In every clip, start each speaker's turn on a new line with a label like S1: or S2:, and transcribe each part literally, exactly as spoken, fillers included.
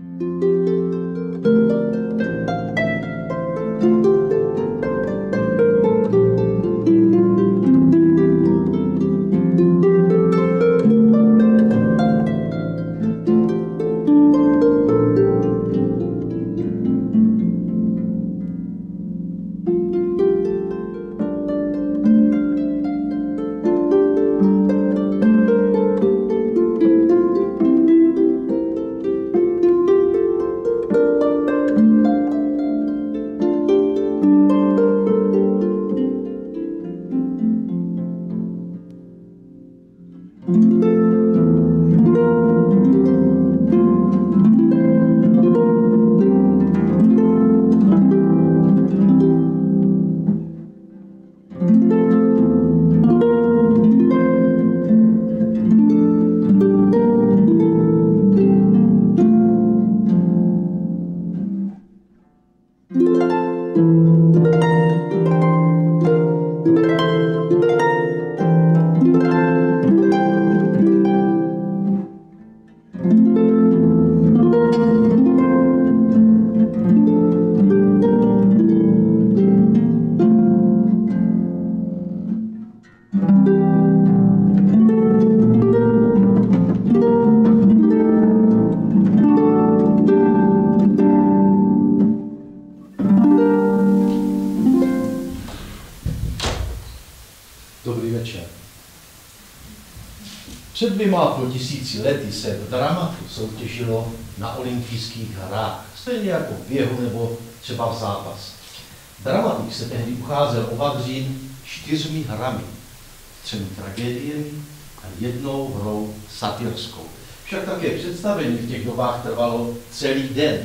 S1: Před dvěma a půl tisíci lety se v dramatu soutěžilo na olympijských hrách, stejně jako v běhu nebo třeba v zápase. Dramatik se tehdy ucházel o Vavřín čtyřmi hrami, třemi tragédiemi a jednou hrou satyrskou. Však také představení v těch dobách trvalo celý den.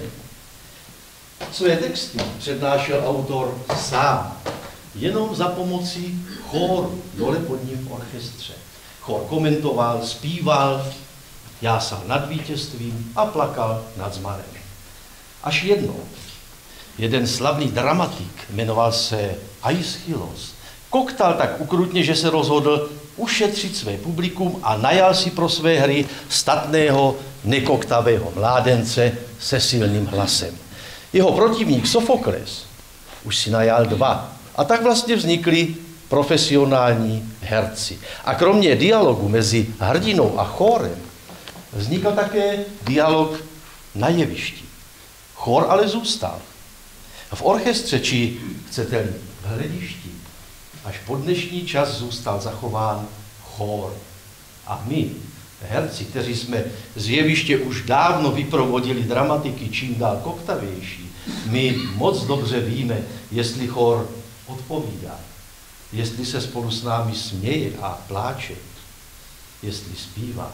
S1: Své texty přednášel autor sám, jenom za pomocí chóru dole pod ním v orchestře. Chór komentoval, zpíval, jásal nad vítězstvím a plakal nad zmarem. Až jednou jeden slavný dramatik, jmenoval se Aeschylus, koktal tak ukrutně, že se rozhodl ušetřit své publikum a najal si pro své hry statného, nekoktavého mládence se silným hlasem. Jeho protivník Sofokles už si najal dva a tak vlastně vznikli profesionální herci. A kromě dialogu mezi hrdinou a chórem vznikl také dialog na jevišti. Chór ale zůstal. V orchestře, či chcete-li v hledišti, až po dnešní čas zůstal zachován chór. A my, herci, kteří jsme z jeviště už dávno vyprovodili dramatiky čím dál koktavější, my moc dobře víme, jestli chór odpovídá, jestli se spolu s námi směje a pláče, jestli zpívá.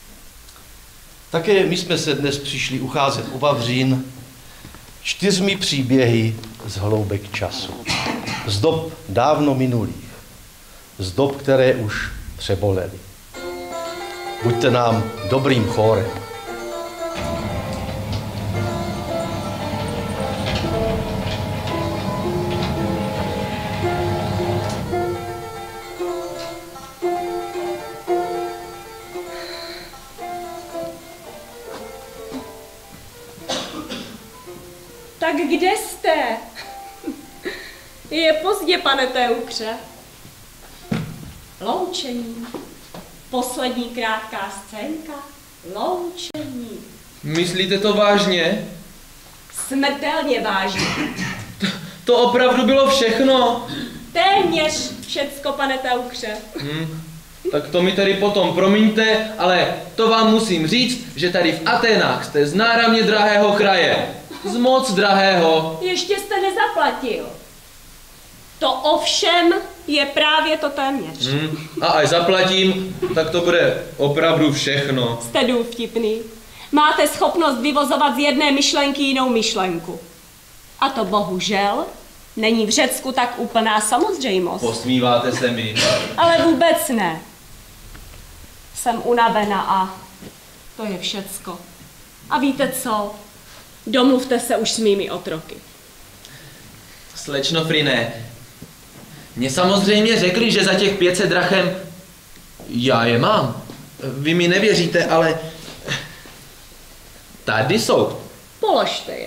S1: Také my jsme se dnes přišli ucházet u Vavřín čtyřmi příběhy z hloubek času. Z dob dávno minulých. Z dob, které už přebolely. Buďte nám dobrým chórem.
S2: Tak kde jste? Je pozdě, pane Teukře. Loučení. Poslední krátká scénka. Loučení.
S3: Myslíte to vážně?
S2: Smrtelně vážně.
S3: To, to opravdu bylo všechno?
S2: Téměř všecko, pane Teukře.
S3: Hmm. Tak to mi tady potom promiňte, ale to vám musím říct, že tady v Aténách jste z náramně drahého kraje. Z moc drahého.
S2: Ještě jste nezaplatil. To ovšem je právě to téměř.
S3: Hmm. A až zaplatím, tak to bude opravdu všechno.
S2: Jste důvtipný. Máte schopnost vyvozovat z jedné myšlenky jinou myšlenku. A to bohužel není v Řecku tak úplná samozřejmost.
S3: Posmíváte se mi.
S2: Ale vůbec ne. Jsem unavena a to je všecko. A víte co? Domluvte se už s mými otroky.
S3: Slečno Friné, mě samozřejmě řekli, že za těch pět set drachem já je mám. Vy mi nevěříte, ale tady jsou.
S2: Položte je.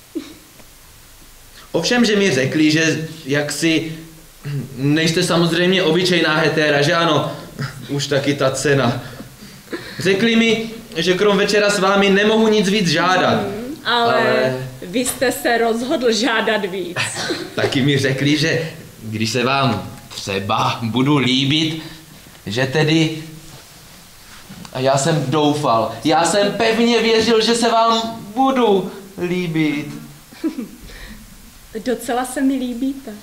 S3: Ovšem, že mi řekli, že jaksi nejste samozřejmě obyčejná hetéra, že ano, už taky ta cena. Řekli mi, že krom večera s vámi nemohu nic víc žádat.
S2: Hmm, ale, ale vy jste se rozhodl žádat víc.
S3: Taky mi řekli, že když se vám třeba budu líbit, že tedy... A já jsem doufal, já jsem pevně věřil, že se vám budu líbit.
S2: Docela se mi líbíte.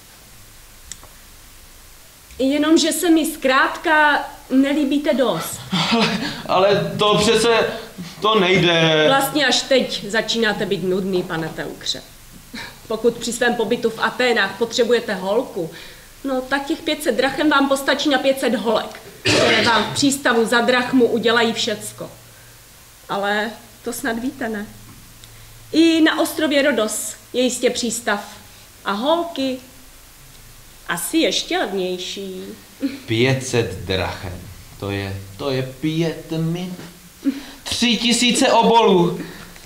S2: Jenomže se mi zkrátka nelíbíte dost.
S3: Ale, ale to přece, to nejde.
S2: Vlastně až teď začínáte být nudný, pane Teukře. Pokud při svém pobytu v Aténách potřebujete holku, no tak těch pět set drachem vám postačí na pět set holek, které vám v přístavu za drachmu udělají všecko. Ale to snad víte, ne? I na ostrově Rodos je jistě přístav. A holky asi ještě levnější.
S3: pět set drachem. To je, to je pět min. Tři tisíce obolů.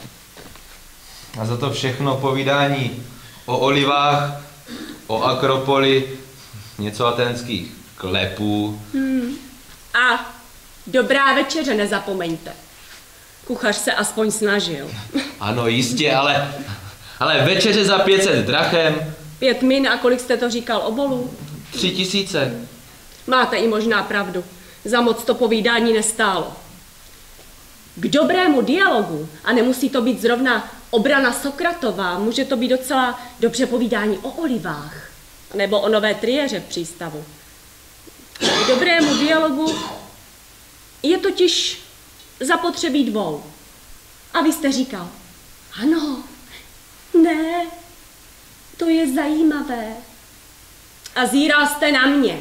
S3: A za to všechno povídání o olivách, o Akropoli, něco aténských klepů.
S2: Hmm. A dobrá večeře nezapomeňte. Kuchař se aspoň snažil.
S3: Ano, jistě, ale, ale večeře za pět set drachem.
S2: Pět min a kolik jste to říkal obolů?
S3: Tři tisíce.
S2: Máte i možná pravdu. Za moc to povídání nestálo. K dobrému dialogu, a nemusí to být zrovna obrana Sokratová, může to být docela dobře povídání o olivách, nebo o nové triéře v přístavu. K dobrému dialogu je totiž zapotřebí dvou. A vy jste říkal, ano, ne, to je zajímavé. A zíral jste na mě.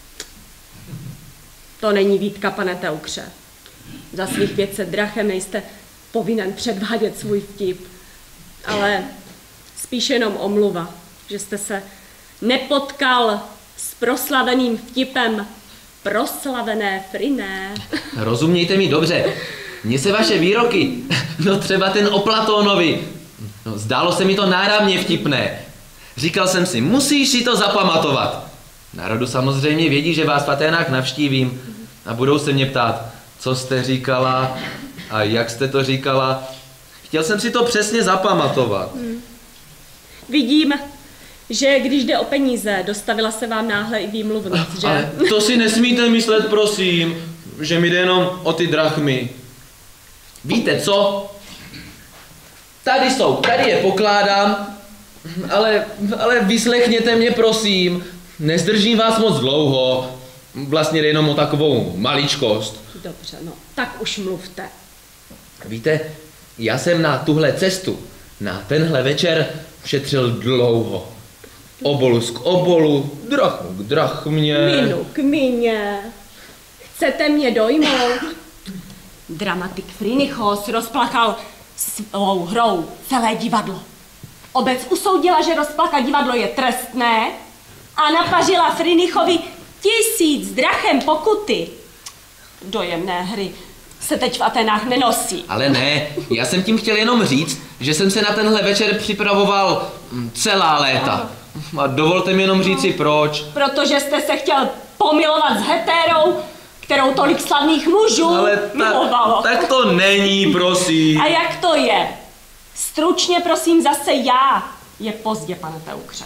S2: To není výtka, pane Teukře. Za svých pět set drachem nejste povinen předvádět svůj vtip, ale spíš jenom omluva, že jste se nepotkal s proslaveným vtipem proslavené Friné.
S3: Rozumějte mi dobře, mně se vaše výroky, no třeba ten o Platónovi, no, zdálo se mi to náramně vtipné. Říkal jsem si, musíš si to zapamatovat. Národu samozřejmě vědí, že vás v Aténách navštívím a budou se mě ptát, co jste říkala a jak jste to říkala. Chtěl jsem si to přesně zapamatovat.
S2: Hmm. Vidím, že když jde o peníze, dostavila se vám náhle i výmluvnost, že?
S3: Ale to si nesmíte myslet, prosím, že mi jde jenom o ty drachmy. Víte co? Tady jsou, tady je pokládám, ale, ale vyslechněte mě, prosím. Nezdržím vás moc dlouho, vlastně jde jenom o takovou maličkost.
S2: Dobře, no, tak už mluvte.
S3: Víte, já jsem na tuhle cestu, na tenhle večer šetřil dlouho. Obolus k obolu, drachmu k drachmě.
S2: Minu k mině. Chcete mě dojmout? Dramatik Phrynichos rozplakal svou hrou celé divadlo. Obec usoudila, že rozplakat divadlo je trestné a napařila Phrynichovi tisíc drachem pokuty. Dojemné hry se teď v Atenách nenosí.
S3: Ale ne, já jsem tím chtěl jenom říct, že jsem se na tenhle večer připravoval celá léta. A dovolte mi jenom říci proč.
S2: Protože jste se chtěl pomilovat s hetérou, kterou tolik slavných mužů
S3: Ale ta,
S2: milovalo.
S3: tak to není, prosím.
S2: A jak to je? Stručně prosím zase já. Je pozdě, pane Teukře.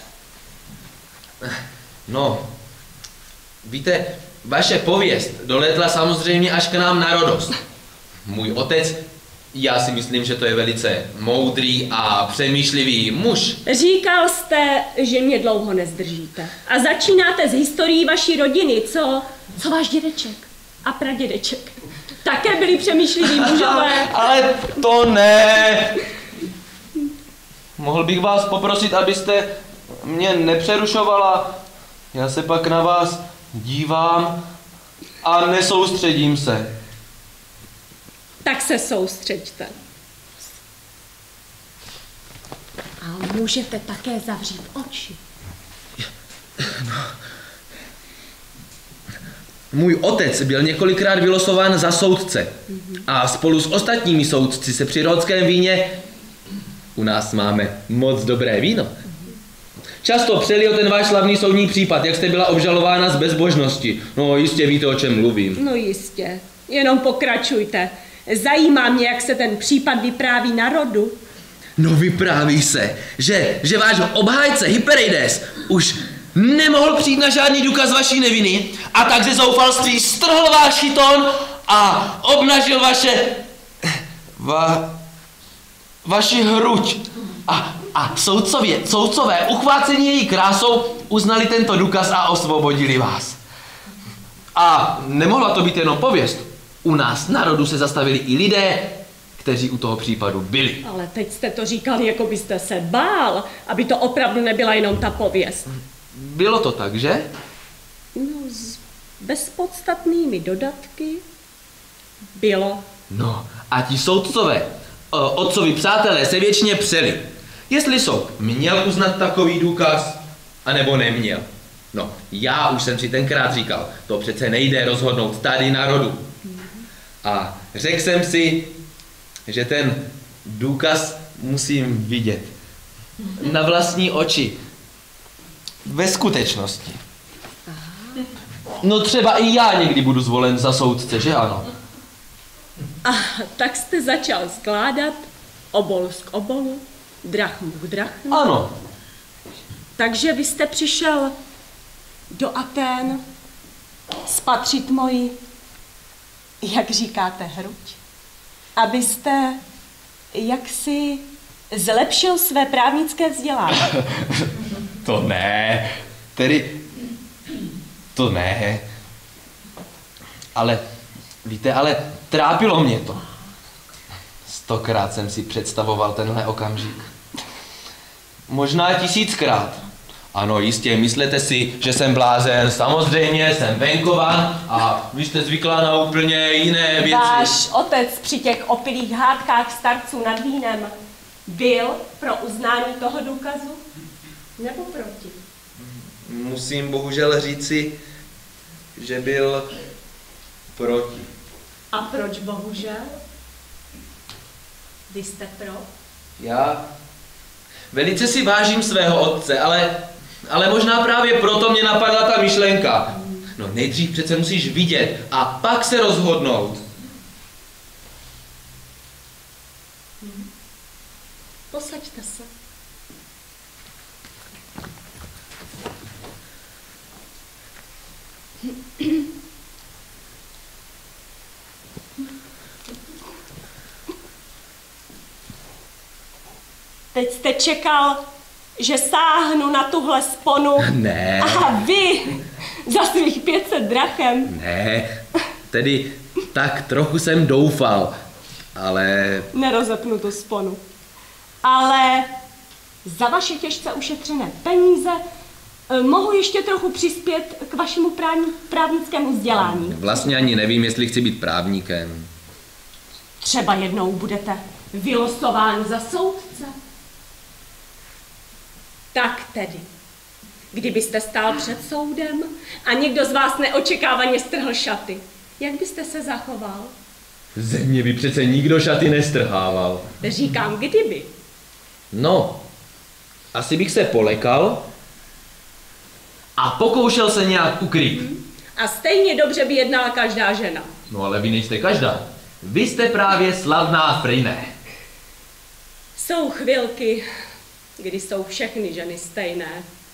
S3: No, víte, vaše pověst doletla samozřejmě až k nám na Rodos. Můj otec, já si myslím, že to je velice moudrý a přemýšlivý muž.
S2: Říkal jste, že mě dlouho nezdržíte. A začínáte s historií vaší rodiny, co, co váš dědeček a pradědeček. Také byli přemýšliví mužové.
S3: Ale to ne. Mohl bych vás poprosit, abyste mě nepřerušovala. Já se pak na vás dívám a nesoustředím se.
S2: Tak se soustřeďte. A můžete také zavřít oči.
S3: Můj otec byl několikrát vylosován za soudce a spolu s ostatními soudci se při Rhodském víně U nás máme moc dobré víno. Často přeli o ten váš slavný soudní případ, jak jste byla obžalována z bezbožnosti. No jistě víte, o čem mluvím.
S2: No jistě, jenom pokračujte. Zajímá mě, jak se ten případ vypráví národu.
S3: No vypráví se, že, že váš obhájce Hypereides už nemohl přijít na žádný důkaz vaší neviny a tak ze zoufalství strhl váš šiton a obnažil vaše... Va, vaši hruď. A, a soudcově, soudcové, uchvácení její krásou, uznali tento důkaz a osvobodili vás. A nemohla to být jenom pověst. U nás na rodu se zastavili i lidé, kteří u toho případu byli.
S2: Ale teď jste to říkali, jako byste se bál, aby to opravdu nebyla jenom ta pověst.
S3: Bylo to tak, že?
S2: No, s bezpodstatnými dodatky bylo.
S3: No a ti soudcové, otcovi přátelé, se věčně přeli. Jestli soud měl uznat takový důkaz, anebo neměl. No, já už jsem si tenkrát říkal, to přece nejde rozhodnout tady na rodu. A řekl jsem si, že ten důkaz musím vidět. Na vlastní oči. Ve skutečnosti. No třeba i já někdy budu zvolen za soudce, že ano?
S2: A tak jste začal skládat obolus k obolu, drachmu k drachmu.
S3: Ano.
S2: Takže vy jste přišel do Atén spatřit moji, jak říkáte, hruď, abyste jaksi zlepšil své právnické vzdělání.
S3: To ne, tedy, to ne, ale, víte, ale trápilo mě to. Stokrát jsem si představoval tenhle okamžik. Možná tisíckrát. Ano, jistě, myslete si, že jsem blázen, samozřejmě, jsem venkovan a vy jste zvyklá na úplně jiné věci.
S2: Váš otec při těch opilých hádkách starců nad vínem byl pro uznání toho důkazu? Nebo proti?
S3: Musím bohužel říci, že byl proti.
S2: A proč bohužel? Vy jste pro?
S3: Já velice si vážím svého otce, ale, ale možná právě proto mě napadla ta myšlenka. No nejdřív přece musíš vidět a pak se rozhodnout.
S2: Hmm. Posaďte se. Teď jste čekal, že sáhnu na tuhle sponu.
S3: Ne.
S2: A vy za svých pět set drachem.
S3: Ne, tedy tak trochu jsem doufal, ale...
S2: Nerozepnu tu sponu. Ale za vaše těžce ušetřené peníze mohu ještě trochu přispět k vašemu právní, právnickému vzdělání.
S3: Vlastně ani nevím, jestli chci být právníkem.
S2: Třeba jednou budete vylosován za soudce. Tak tedy, kdybyste stál před soudem a někdo z vás neočekávaně strhl šaty, jak byste se zachoval?
S3: Ze mě by přece nikdo šaty nestrhával.
S2: Říkám, kdyby.
S3: No, asi bych se polekal a pokoušel se nějak ukrýt.
S2: Hmm. A stejně dobře by jednala každá žena.
S3: No ale vy nejste každá. Vy jste právě slavná Friné.
S2: Jsou chvilky, kdy jsou všechny ženy stejné.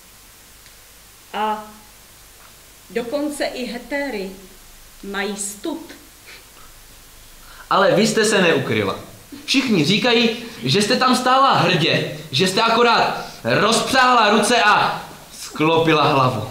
S2: A dokonce i hetéry mají stud.
S3: Ale vy jste se neukryla. Všichni říkají, že jste tam stála hrdě, že jste akorát rozpřáhla ruce a sklopila hlavu.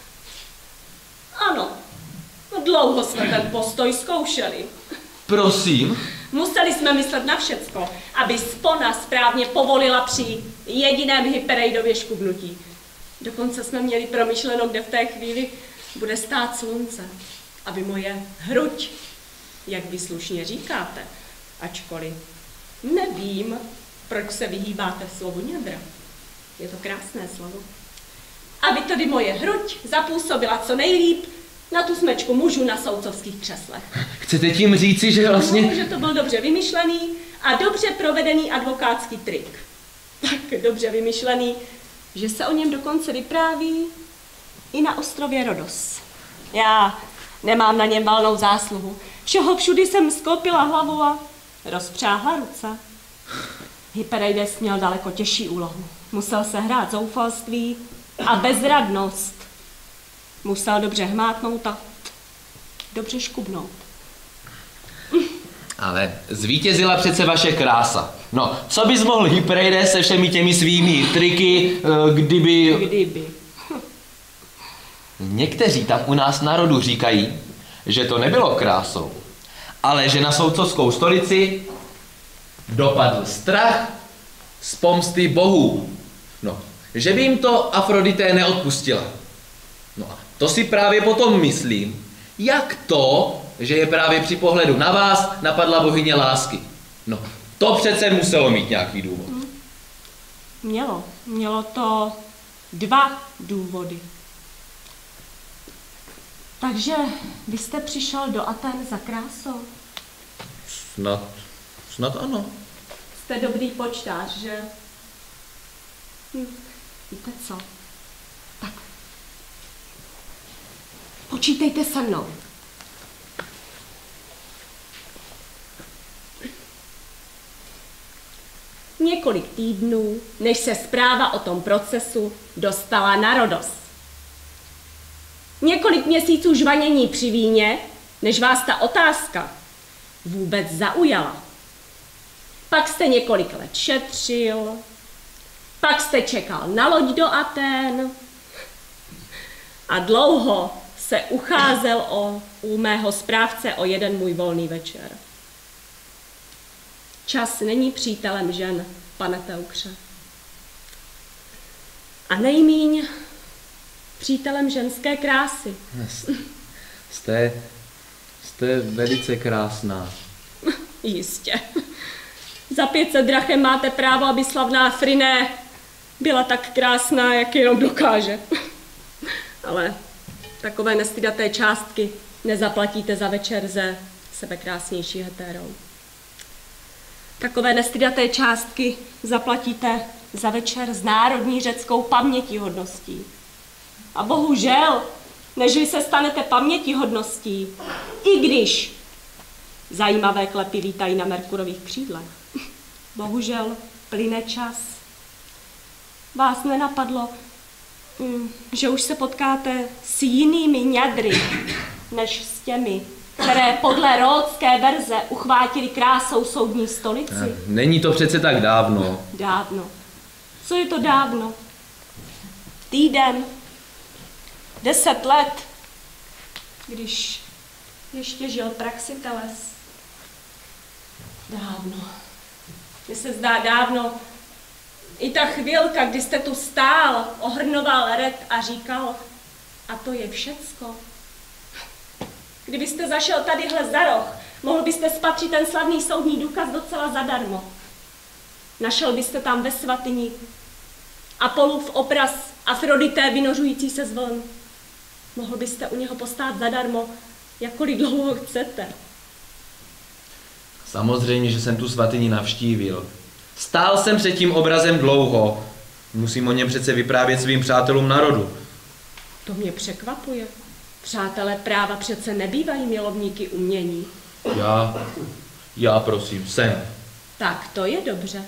S2: Ano, dlouho jsme ten postoj zkoušeli.
S3: Prosím?
S2: Museli jsme myslet na všecko, aby spona správně povolila při jediném Hypereidově škubnutí. Dokonce jsme měli promyšleno, kde v té chvíli bude stát slunce, aby moje hruď, jak vy slušně říkáte, ačkoliv nevím, proč se vyhýbáte slovu nědra. Je to krásné slovo. Aby tedy moje hruď zapůsobila co nejlíp na tu smečku mužů na soudcovských křeslech.
S3: Chcete tím říci, že vlastně...
S2: No, že to byl dobře vymyšlený a dobře provedený advokátský trik. Tak dobře vymyšlený, že se o něm dokonce vypráví i na ostrově Rodos. Já nemám na něm valnou zásluhu. Všeho všudy jsem sklopila hlavu a rozpřáhla ruce. Hypereides měl daleko těžší úlohu. Musel se hrát zoufalství a bezradnost. Musel dobře hmátnout a dobře škubnout.
S3: Ale zvítězila přece vaše krása. No, co bys mohl Hypereides se všemi těmi svými triky, kdyby...
S2: Kdyby.
S3: Někteří tam u nás na rodu říkají, že to nebylo krásou, ale že na soudcovskou stolici dopadl strach z pomsty bohů. No, že by jim to Afrodité neodpustila. No a to si právě potom myslím, jak to, že je právě při pohledu na vás napadla bohyně lásky. No, to přece muselo mít nějaký důvod.
S2: Mělo. Mělo to dva důvody. Takže vy jste přišel do Aten za krásou?
S3: Snad, snad ano.
S2: Jste dobrý počtář, že? Hm, víte co? Tak. Počítejte se mnou. Několik týdnů, než se zpráva o tom procesu dostala na Rodos. Několik měsíců žvanění při víně, než vás ta otázka vůbec zaujala. Pak jste několik let šetřil, pak jste čekal na loď do Aten a dlouho se ucházel o, u mého správce o jeden můj volný večer. Čas není přítelem žen, pane Teukře. A nejmíň přítelem ženské krásy.
S3: Jste, jste velice krásná.
S2: Jistě. Za pět set drachem máte právo, aby slavná Friné byla tak krásná, jak jenom dokáže. Ale takové nestydaté částky nezaplatíte za večer se sebekrásnější hetérou. Takové nestydaté částky zaplatíte za večer s národní řeckou pamětihodností. A bohužel, nežli se stanete pamětihodností, i když zajímavé klepy lítají na Merkurových křídlech. Bohužel plyne čas. Vás nenapadlo, že už se potkáte s jinými ňadry, než s těmi, které podle ródské verze uchvátili krásou soudní stolici?
S3: Není to přece tak dávno.
S2: Dávno. Co je to dávno? Týden, deset let, když ještě žil Praxiteles. Dávno. Mně se zdá dávno i ta chvilka, kdy jste tu stál, ohrnoval red a říkal, a to je všecko. Kdybyste zašel tadyhle za roh, mohl byste spatřit ten slavný soudní důkaz docela zadarmo. Našel byste tam ve svatyni Apolův obraz Afrodité vynořující se z vln. Mohl byste u něho postát zadarmo, jakkoliv dlouho chcete.
S3: Samozřejmě, že jsem tu svatyni navštívil. Stál jsem před tím obrazem dlouho. Musím o něm přece vyprávět svým přátelům na rodu.
S2: To mě překvapuje. Přátelé práva přece nebývají milovníky umění.
S3: Já, já prosím, jsem.
S2: Tak to je dobře.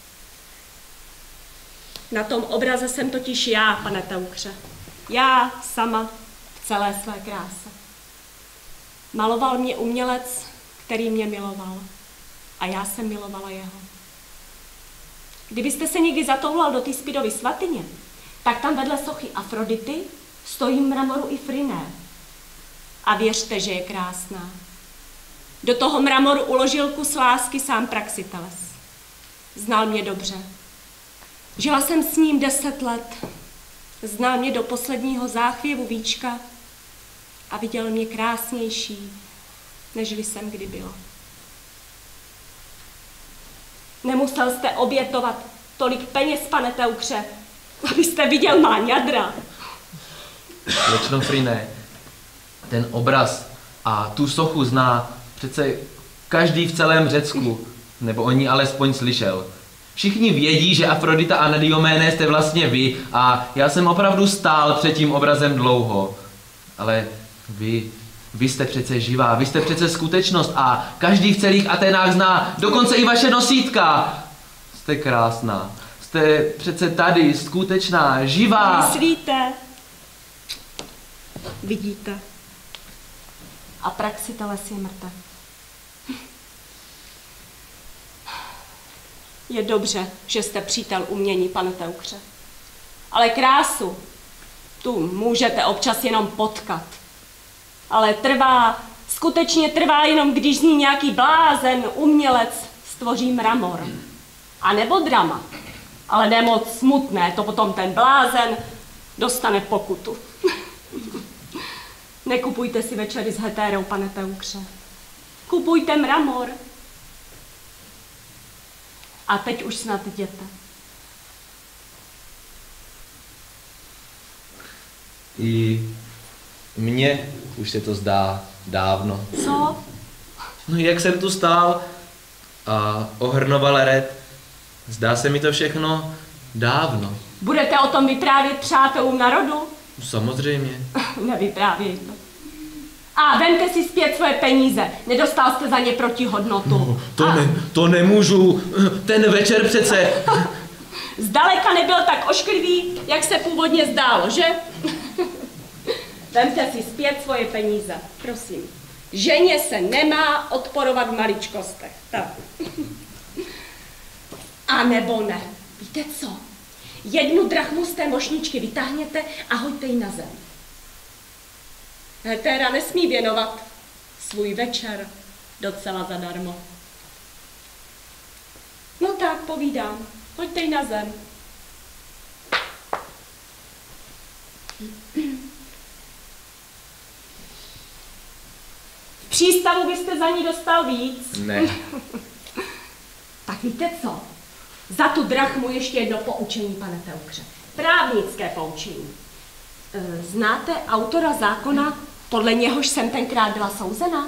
S2: Na tom obraze jsem totiž já, pane Teukře. Já sama v celé své kráse. Maloval mě umělec, který mě miloval. A já jsem milovala jeho. Kdybyste se někdy zatoulal do té Spidovy svatyně, tak tam vedle sochy Afrodity stojí mramoru i Friné. A věřte, že je krásná. Do toho mramoru uložil kus lásky sám Praxiteles. Znal mě dobře. Žila jsem s ním deset let. Znal mě do posledního záchvěvu víčka a viděl mě krásnější, nežli jsem kdy byla. Nemusel jste obětovat tolik peněz, pane Teukře, abyste viděl má ňadra.
S3: Slečno Friné, ten obraz a tu sochu zná přece každý v celém Řecku, nebo o ní alespoň slyšel. Všichni vědí, že Afrodita Anadyomene jste vlastně vy a já jsem opravdu stál před tím obrazem dlouho. Ale vy, vy jste přece živá, vy jste přece skutečnost a každý v celých Aténách zná, dokonce i vaše nosítka. Jste krásná, jste přece tady, skutečná, živá.
S2: Myslíte? Vidíte? A Praxiteles je mrtev. Je dobře, že jste přítel umění, pane Teukře. Ale krásu, tu můžete občas jenom potkat. Ale trvá, skutečně trvá jenom, když z ní nějaký blázen, umělec stvoří mramor. A nebo drama. Ale ne moc smutné, to potom ten blázen dostane pokutu. Nekupujte si večery s hetérou, pane Teukře. Kupujte mramor. A teď už snad jděte.
S3: I mně už se to zdá dávno.
S2: Co?
S3: No jak jsem tu stál a ohrnoval red, zdá se mi to všechno dávno.
S2: Budete o tom vyprávět přátelům narodu?
S3: Samozřejmě.
S2: Nevyprávějte. A vemte si zpět svoje peníze. Nedostal jste za ně protihodnotu.
S3: No, to,
S2: A...
S3: ne, to nemůžu. Ten večer přece...
S2: Zdaleka nebyl tak ošklivý, jak se původně zdálo, že? Vemte si zpět svoje peníze, prosím. Ženě se nemá odporovat v maličkostech. Tak. A nebo ne. Víte co? Jednu drachmu z té mošničky vytáhněte a hoďte ji na zem. Hetéra nesmí věnovat svůj večer docela zadarmo. No tak, povídám. Hoďte ji na zem. V přístavu byste za ní dostal víc.
S3: Ne.
S2: Tak víte co? Za tu drachmu ještě jedno poučení, pane Teukře. Právnické poučení. Znáte autora zákona, podle něhož jsem tenkrát byla souzena?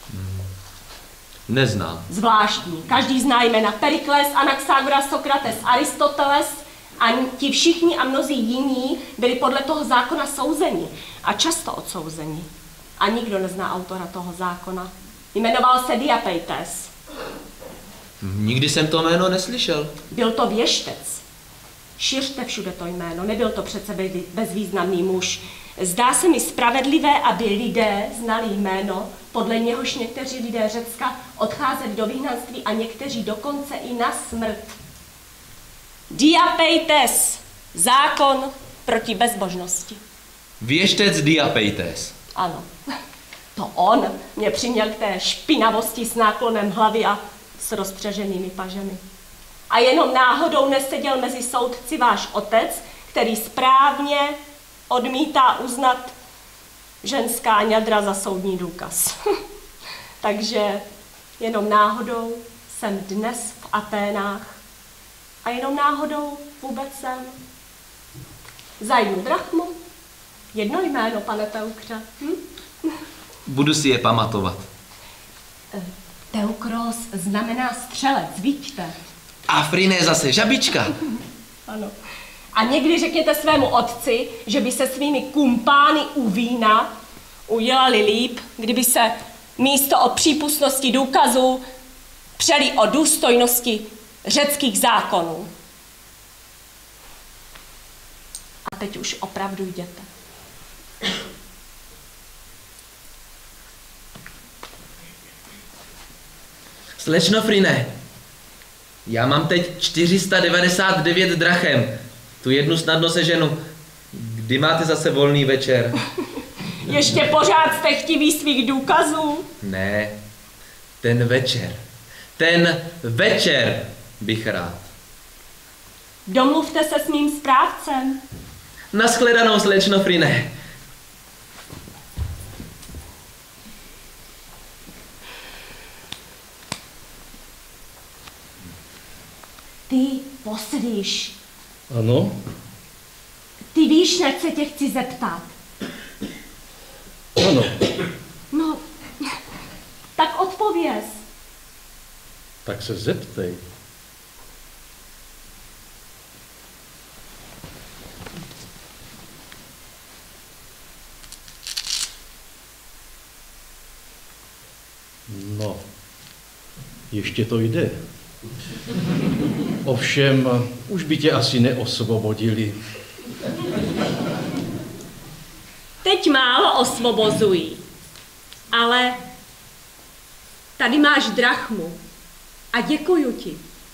S3: Neznám.
S2: Zvláštní. Každý zná jména Perikles, Anaxagoras, Sokrates, Aristoteles a ti všichni a mnozí jiní byli podle toho zákona souzeni a často odsouzeni. A nikdo nezná autora toho zákona. Jmenoval se Diapeites.
S3: Nikdy jsem to jméno neslyšel.
S2: Byl to věštec. Šiřte všude to jméno, nebyl to přece bezvýznamný muž. Zdá se mi spravedlivé, aby lidé znali jméno, podle něhož někteří lidé Řecka odcházeli do vyhnanství a někteří dokonce i na smrt. Diapeites, zákon proti bezbožnosti.
S3: Věštec Diapeites.
S2: Ano, to on mě přiměl k té špinavosti s náklonem hlavy a s rozpřeženými pažemi. A jenom náhodou neseděl mezi soudci váš otec, který správně odmítá uznat ženská ňadra za soudní důkaz. Takže jenom náhodou jsem dnes v Aténách a jenom náhodou vůbec jsem. Za jednu drachmu, jedno jméno, pane Teukře. Hm?
S3: Budu si je pamatovat.
S2: Teukros znamená střelec, vidíte?
S3: Afrine zase žabička.
S2: Ano. A někdy řekněte svému otci, že by se svými kumpány u vína udělali líp, kdyby se místo o přípustnosti důkazů přeli o důstojnosti řeckých zákonů. A teď už opravdu jděte.
S3: Slečno Frine, já mám teď čtyři sta devadesát devět drachem. Tu jednu snadno seženu. Kdy máte zase volný večer?
S2: Ještě pořád jste chtiví svých důkazů?
S3: Ne, ten večer. Ten večer bych rád.
S2: Domluvte se s mým správcem.
S3: Naschledanou, slečno Frine.
S2: Ty poslíš.
S1: Ano?
S2: Ty víš, než se tě chci zeptat.
S1: Ano.
S2: No, tak odpověz.
S1: Tak se zeptej. Ještě to jde. Ovšem, už by tě asi neosvobodili.
S2: Teď málo osvobozují, ale tady máš drachmu a děkuju ti.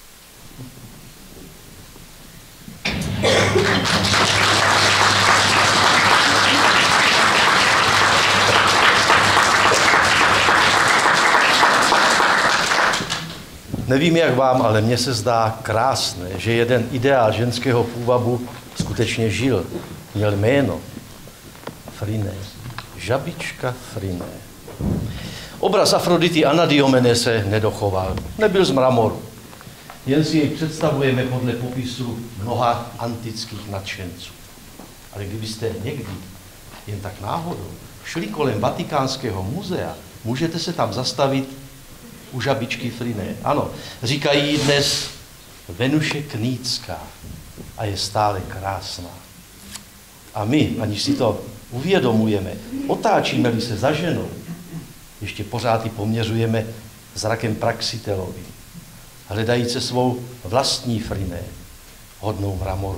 S1: Nevím, jak vám, ale mně se zdá krásné, že jeden ideál ženského půvabu skutečně žil. Měl jméno Friné. Žabička Friné. Obraz Afrodity Anadyomene se nedochoval. Nebyl z mramoru. Jen si jej představujeme podle popisu mnoha antických nadšenců. Ale kdybyste někdy, jen tak náhodou, šli kolem Vatikánského muzea, můžete se tam zastavit u žabičky Friné. Ano, říkají jí dnes Venuše Knícká a je stále krásná. A my, aniž si to uvědomujeme, otáčíme-li se za ženou, ještě pořád ji poměřujeme zrakem Praxitelovi, hledajíce svou vlastní Friné, hodnou mramoru.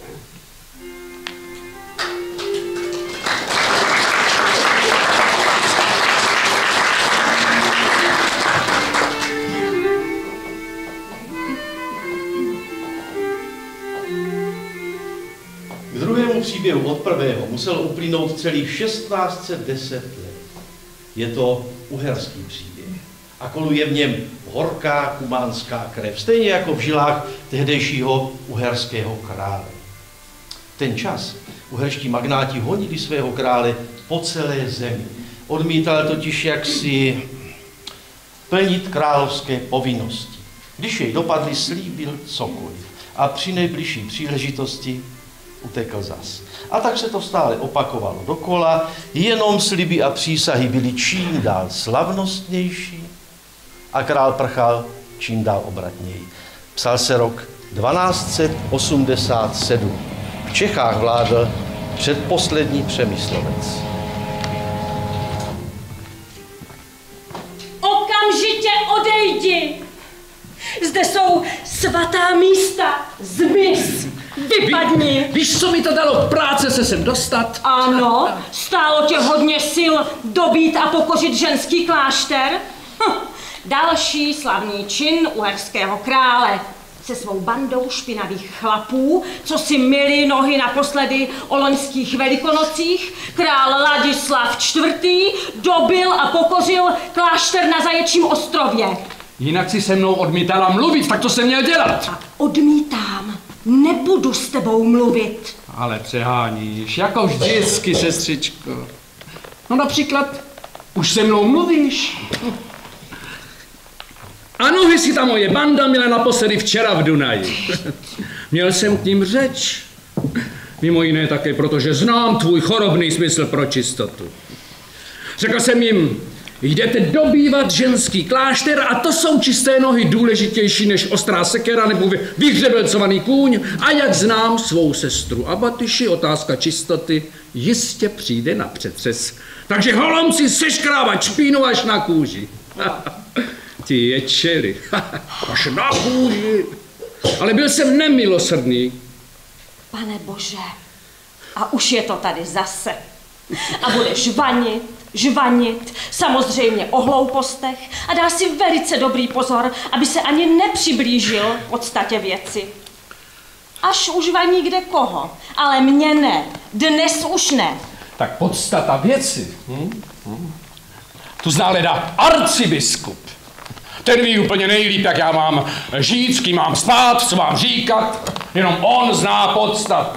S1: K druhému příběhu od prvého muselo uplynout celých šestnáct set deset let. Je to uherský příběh a koluje v něm horká kumánská krev, stejně jako v žilách tehdejšího uherského krále. Ten čas uherští magnáti honili svého krále po celé zemi. Odmítal totiž jaksi plnit královské povinnosti. Když jej dopadli, slíbil cokoliv a při nejbližší příležitosti utekl zas. A tak se to stále opakovalo dokola, jenom sliby a přísahy byly čím dál slavnostnější a král prchal čím dál obratněji. Psal se rok dvanáct set osmdesát sedm. V Čechách vládl předposlední Přemyslovec.
S2: Okamžitě odejdi! Zde jsou svatá místa, zmiz, vypadni.
S4: Ví, víš, co mi to dalo práce se sem dostat?
S2: Ano, stálo tě hodně sil dobít a pokořit ženský klášter. Hm. Další slavný čin uherského krále se svou bandou špinavých chlapů, co si myli nohy naposledy o loňských velikonocích, král Ladislav čtvrtý dobil a pokořil klášter na Zaječím ostrově.
S4: Jinak si se mnou odmítala mluvit, tak to jsem měl dělat.
S2: Tak odmítám, nebudu s tebou mluvit.
S4: Ale přeháníš, jako vždycky, sestřičko. No například, už se mnou mluvíš. A nohy si ta moje banda měla naposledy včera v Dunaji. Měl jsem k ním řeč. Mimo jiné také, protože znám tvůj chorobný smysl pro čistotu. Řekl jsem jim, jdete dobývat ženský klášter a to jsou čisté nohy důležitější než ostrá sekera nebo vyhřebelcovaný kůň. A jak znám svou sestru Abatyši, otázka čistoty jistě přijde na přetřes. Takže holom si seškrávat špínu až na kůži. Ty ječeli, až na kůži. Ale byl jsem nemilosrdný.
S2: Pane Bože, a už je to tady zase. A bude žvanit, žvanit, samozřejmě o hloupostech a dá si velice dobrý pozor, aby se ani nepřiblížil v podstatě věci. Až užvaní kde koho, ale mě ne, dnes už ne.
S4: Tak podstata věci. Hm? Hm? Tu zná leda arcibiskup. Ten ví úplně nejlíp, jak já mám žít, s kým mám spát, co mám říkat. Jenom on zná podstatu.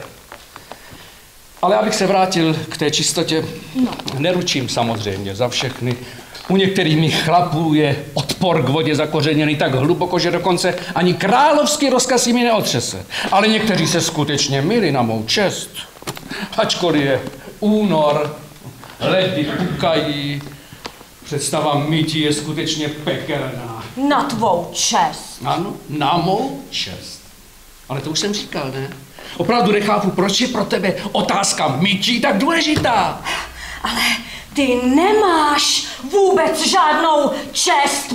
S4: Ale abych se vrátil k té čistotě, no. Neručím samozřejmě za všechny. U některých mých chlapů je odpor k vodě zakořeněný tak hluboko, že dokonce ani královský rozkaz mi neotřese. Ale někteří se skutečně mili na mou čest. Ačkoliv je únor, ledy pukají, představa mytí je skutečně pekelná.
S2: Na tvou čest.
S4: Ano, na mou čest. Ale to už jsem říkal, ne? Opravdu nechápu, proč je pro tebe otázka mytí tak důležitá.
S2: Ale ty nemáš vůbec žádnou čest, bratře.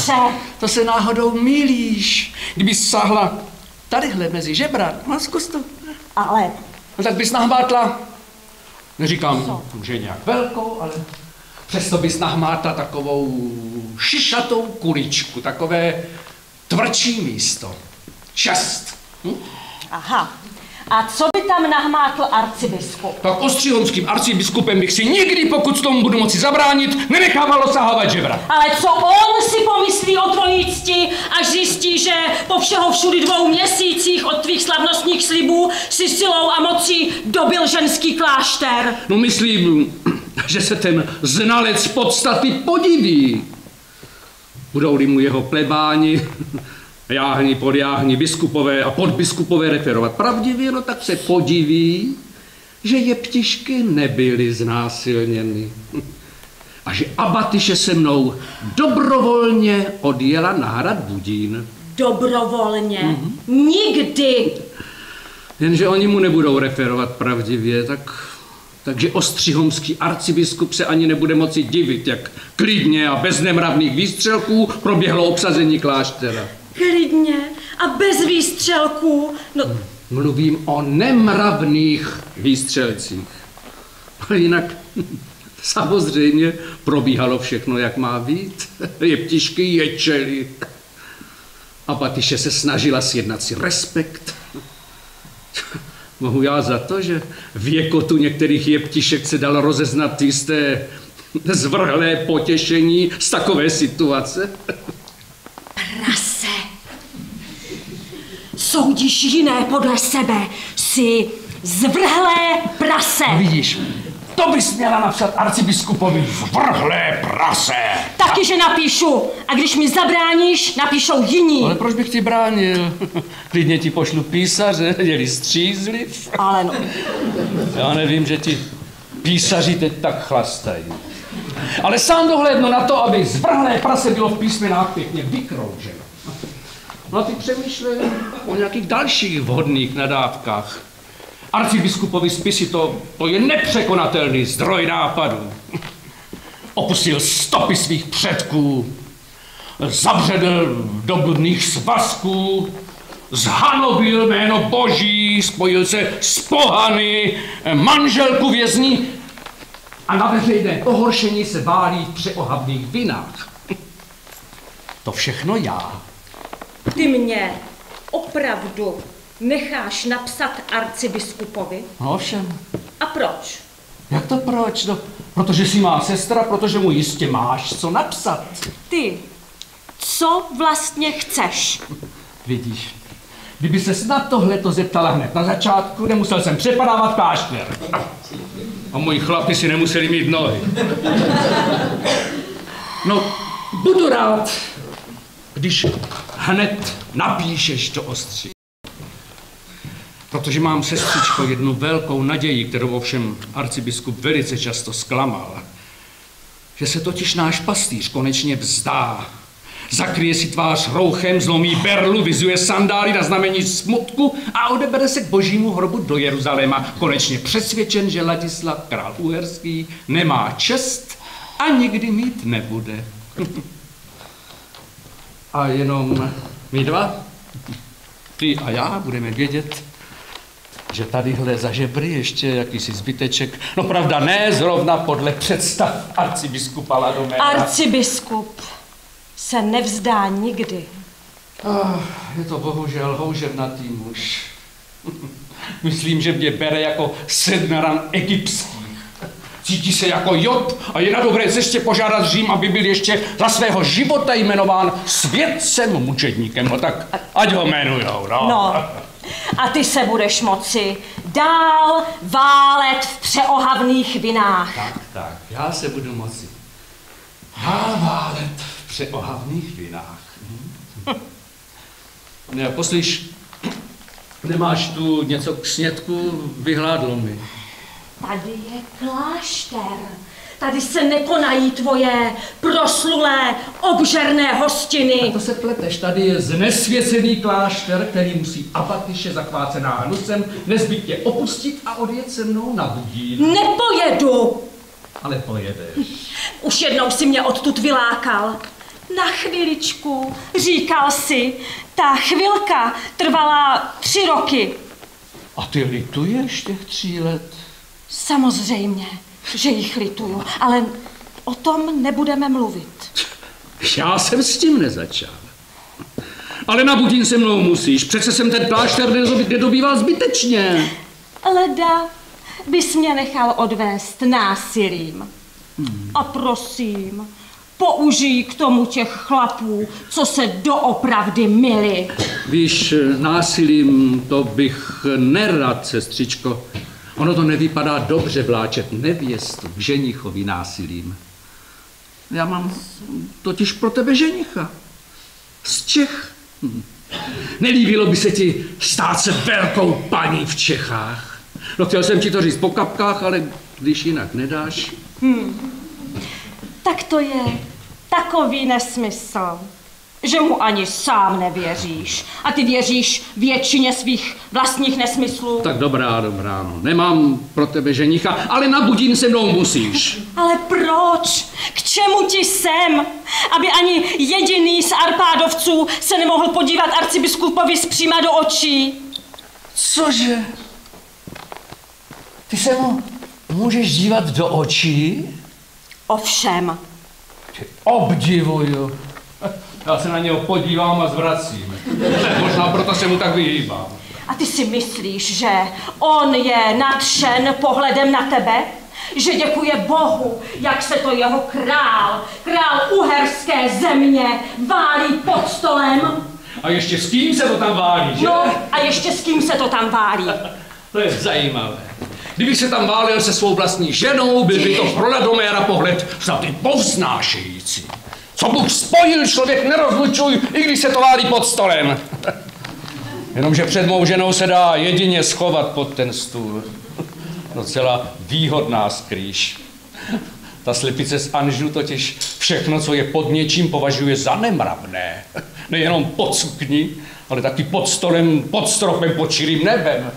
S2: prase!
S4: To se náhodou mýlíš. Kdyby sáhla tadyhle mezi žebra, no zkus to.
S2: Ale...
S4: No tak bys nahmátla, neříkám, že je nějak velkou, ale přesto bys nahmátla takovou šišatou kuličku, takové tvrdší místo. Šest. Hm?
S2: Aha. A co by tam nahmátl arcibiskup?
S4: Tak ostřihomským arcibiskupem bych si nikdy, pokud tomu budu moci zabránit, nenechával osahovat žebra.
S2: Ale co on si pomyslí o tvojí cti, až zjistí, že po všeho všudy dvou měsících od tvých slavnostních slibů si silou a mocí dobil ženský klášter?
S4: No myslím, že se ten znalec podstaty podiví. Budou-li mu jeho plebáni, jáhni, podjáhni, biskupové a podbiskupové referovat pravdivě, no tak se podiví, že jeptišky nebyly znásilněny. A že Abatyše se mnou dobrovolně odjela na hrad Budín.
S2: Dobrovolně? Mm-hmm. Nikdy!
S4: Jenže oni mu nebudou referovat pravdivě, tak, takže ostřihomský arcibiskup se ani nebude moci divit, jak klidně a bez nemravných výstřelků proběhlo obsazení kláštera.
S2: Klidně a bez výstřelků. No...
S4: Mluvím o nemravných výstřelcích. A jinak samozřejmě probíhalo všechno, jak má být. Jeptišky ječely. Abatyše se snažila sjednat si respekt. Mohu já za to, že v jekotu některých jeptišek se dalo rozeznat jisté zvrhlé potěšení z takové situace.
S2: Prase. Soudíš jiné podle sebe. Jsi zvrhlé prase.
S4: A vidíš, to bys měla napsat arcibiskupovi. Zvrhlé prase.
S2: Taky, že napíšu. A když mi zabráníš, napíšou jiní.
S4: Ale proč bych ti bránil? Klidně ti pošlu písaře, je-li střízliv.
S2: Ale no.
S4: Já nevím, že ti písaři teď tak chlastají. Ale sám dohlédnu na to, aby zvrhlé prase bylo v písmenách pěkně vykrouženo. No a ty přemýšlej o nějakých dalších vhodných nadávkách. Arcibiskupovi spisy to, to je nepřekonatelný zdroj nápadů. Opustil stopy svých předků, zabředl do bludných svazků, zhanobil jméno Boží, spojil se s pohany, manželku vězní a na veřejné pohoršení se válí v přeohavných vinách. To všechno já.
S2: Ty mě opravdu necháš napsat arcibiskupovi?
S4: No ovšem.
S2: A proč?
S4: Jak to proč? No, protože jsi má sestra, protože mu jistě máš co napsat.
S2: Ty, co vlastně chceš?
S4: Vidíš, kdyby ses na tohleto zeptala hned na začátku, nemusel jsem přepadávat klášter. A moji chlapi si nemuseli mít nohy. No, budu rád, když hned napíšeš do ostří. Protože mám, sestřičko, jednu velkou naději, kterou ovšem arcibiskup velice často zklamal. Že se totiž náš pastýř konečně vzdá. Zakryje si tvář rouchem, zlomí berlu, vyzuje sandály na znamení smutku a odebere se k božímu hrobu do Jeruzaléma. Konečně přesvědčen, že Ladislav, král uherský, nemá čest a nikdy mít nebude. A jenom my dva, ty a já, budeme vědět, že tadyhle za žebry ještě jakýsi zbyteček, no pravda ne zrovna podle představ arcibiskupa Ladomera.
S2: Arcibiskup se nevzdá nikdy.
S4: Oh, je to bohužel houževnatý muž. Myslím, že mě bere jako sednaran egyptský. Cítí se jako Job a je na dobré cestě požádat Řím, aby byl ještě za svého života jmenován svědcem mučedníkem. No tak ať ho jmenujou, no.
S2: No. A ty se budeš moci dál válet v přeohavných vinách.
S4: Tak, tak, já se budu moci dál válet v přeohavných vinách. Ne, poslyš, nemáš tu něco k snědku? Vyhládlo mi.
S2: Tady je klášter. Tady se nekonají tvoje proslulé, obžerné hostiny.
S4: A to se pleteš. Tady je znesvěcený klášter, který musí Abatyše zachvácená hnusem nezbytně opustit a odjet se mnou na Budín.
S2: Nepojedu.
S4: Ale pojedeš.
S2: Už jednou si mě odtud vylákal. Na chviličku, říkal si, ta chvilka trvala tři roky.
S4: A ty lituješ těch tří let?
S2: Samozřejmě, že jich lituju, ale o tom nebudeme mluvit.
S4: Já jsem s tím nezačal. Ale na Budín se mnou musíš, přece jsem ten klášter nedobýval zbytečně.
S2: Leda bys mě nechal odvést násilím. Hmm. A prosím, použij k tomu těch chlapů, co se doopravdy mili.
S4: Víš, násilím to bych nerad, sestřičko. Ono to nevypadá dobře vláčet nevěstu k ženichovi násilím. Já mám totiž pro tebe ženicha. Z Čech. Hm. Nelíbilo by se ti stát se velkou paní v Čechách. No chtěl jsem ti to říct po kapkách, ale když jinak nedáš.
S2: Hmm. Tak to je takový nesmysl, že mu ani sám nevěříš. A ty věříš většině svých vlastních nesmyslů.
S4: Tak dobrá, dobrá, no. Nemám pro tebe ženicha, ale na Budín se mnou musíš.
S2: Ale proč? K čemu ti jsem? Aby ani jediný z Arpádovců se nemohl podívat arcibiskupovi zpříma do očí.
S4: Cože? Ty se mu můžeš dívat do očí?
S2: Ovšem.
S4: Tě obdivuju. Já se na něho podívám a zvracím. Možná proto se mu tak vyhýbám.
S2: A ty si myslíš, že on je nadšen pohledem na tebe? Že děkuje Bohu, jak se to jeho král, král uherské země, válí pod stolem?
S4: A ještě s kým se to tam válí, že?
S2: No, a ještě s kým se to tam válí?
S4: To je zajímavé. Kdyby se tam válil se svou vlastní ženou, byl by to pro Ladoméra pohled snad i povznášející. Co Bůh spojil, člověk nerozlučuj, i když se to válí pod stolem. Jenomže před mou ženou se dá jedině schovat pod ten stůl. Docela výhodná skrýš. Ta slepice z Anžu totiž všechno, co je pod něčím, považuje za nemravné. Nejenom pod sukní, ale taky pod stolem, pod stropem, pod širým nebem.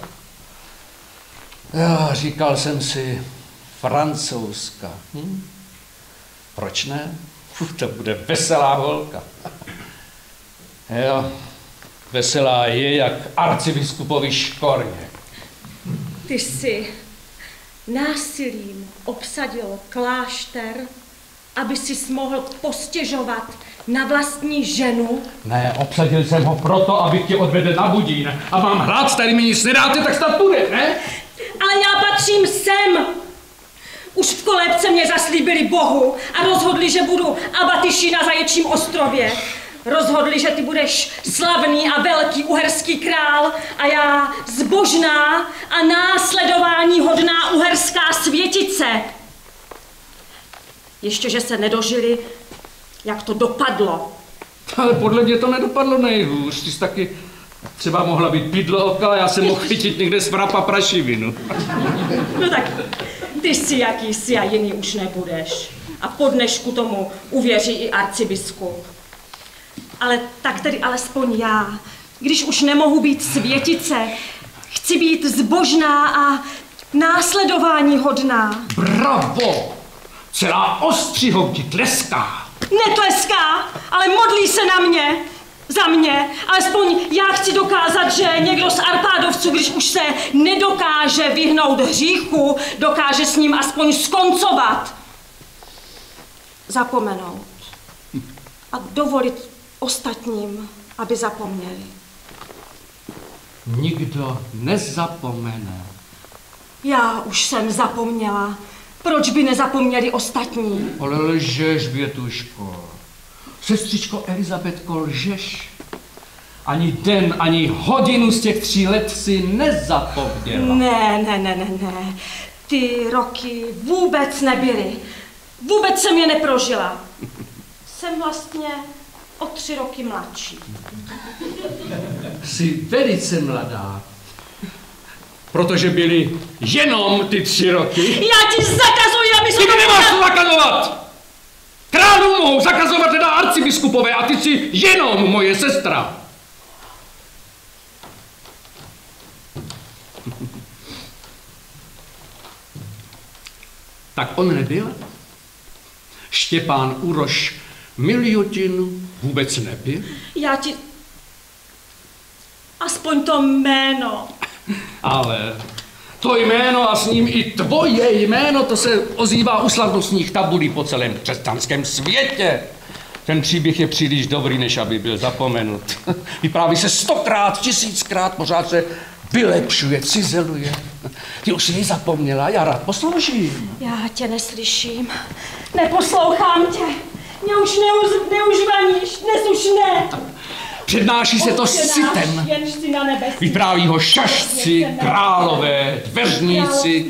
S4: Já říkal jsem si, Francouzska. Hm? Proč ne? Uf, to bude veselá holka. Jo, veselá je jak arcibiskupovi škorně.
S2: Ty jsi násilím obsadil klášter, aby si mohl postěžovat na vlastní ženu?
S4: Ne, obsadil jsem ho proto, abych tě odvedl na Budín. A mám hrát, s kterými nic nedáte, tak snad bude, ne?
S2: Ale já patřím sem. Už v kolébce mě zaslíbili Bohu a rozhodli, že budu abatyší na Zaječím ostrově. Rozhodli, že ty budeš slavný a velký uherský král a já zbožná a následování hodná uherská světice. Ještě, že se nedožili, jak to dopadlo.
S4: Ale podle mě to nedopadlo nejhůř. Ty jsi taky třeba mohla být pidlo oka, já jsem mohl chytit někde z vrapa prašivinu.
S2: No tak ty jsi jaký jsi a jiný už nebudeš. A po dnešku tomu uvěří i arcibiskup. Ale tak tedy alespoň já, když už nemohu být světice, chci být zbožná a následování hodná.
S4: Bravo! Celá Ostřihov ti tleská.
S2: Netleská, ale modlí se na mě. Za mě. Alespoň já chci dokázat, že někdo z Arpádovců, když už se nedokáže vyhnout hříchu, dokáže s ním aspoň skoncovat. Zapomenout. A dovolit ostatním, aby zapomněli.
S4: Nikdo nezapomene.
S2: Já už jsem zapomněla. Proč by nezapomněli ostatní?
S4: Ale lžeš, Větuško. Sestřičko Elizabetko, lžeš. Ani den, ani hodinu z těch tří let si nezapomněla.
S2: Ne, ne, ne, ne, ne. Ty roky vůbec nebyly. Vůbec jsem je neprožila. Jsem vlastně o tři roky mladší.
S4: Jsi velice mladá. Protože byly jenom ty tři roky.
S2: Já ti zakazuji, aby se...
S4: Ty mi nemáš to zakazovat! Králu mohou zakazovat teda arcibiskupové a ty jsi jenom moje sestra. Tak on nebyl? Štěpán Uroš Miljutin vůbec nebyl?
S5: Já ti... Aspoň to jméno.
S4: Ale to jméno a s ním i tvoje jméno, to se ozývá u slavnostních tabulí po celém křesťanském světě. Ten příběh je příliš dobrý, než aby byl zapomenut. Vypráví se stokrát, tisíckrát, pořád se vylepšuje, cizeluje. Ty už jsi jej zapomněla, já rád posloužím.
S5: Já tě neslyším. Neposlouchám tě. Mě už neuz, neužvaníš, dnes už ne.
S4: Přednáší se to s citem. Vypráví ho šašci, králové, dveřníci.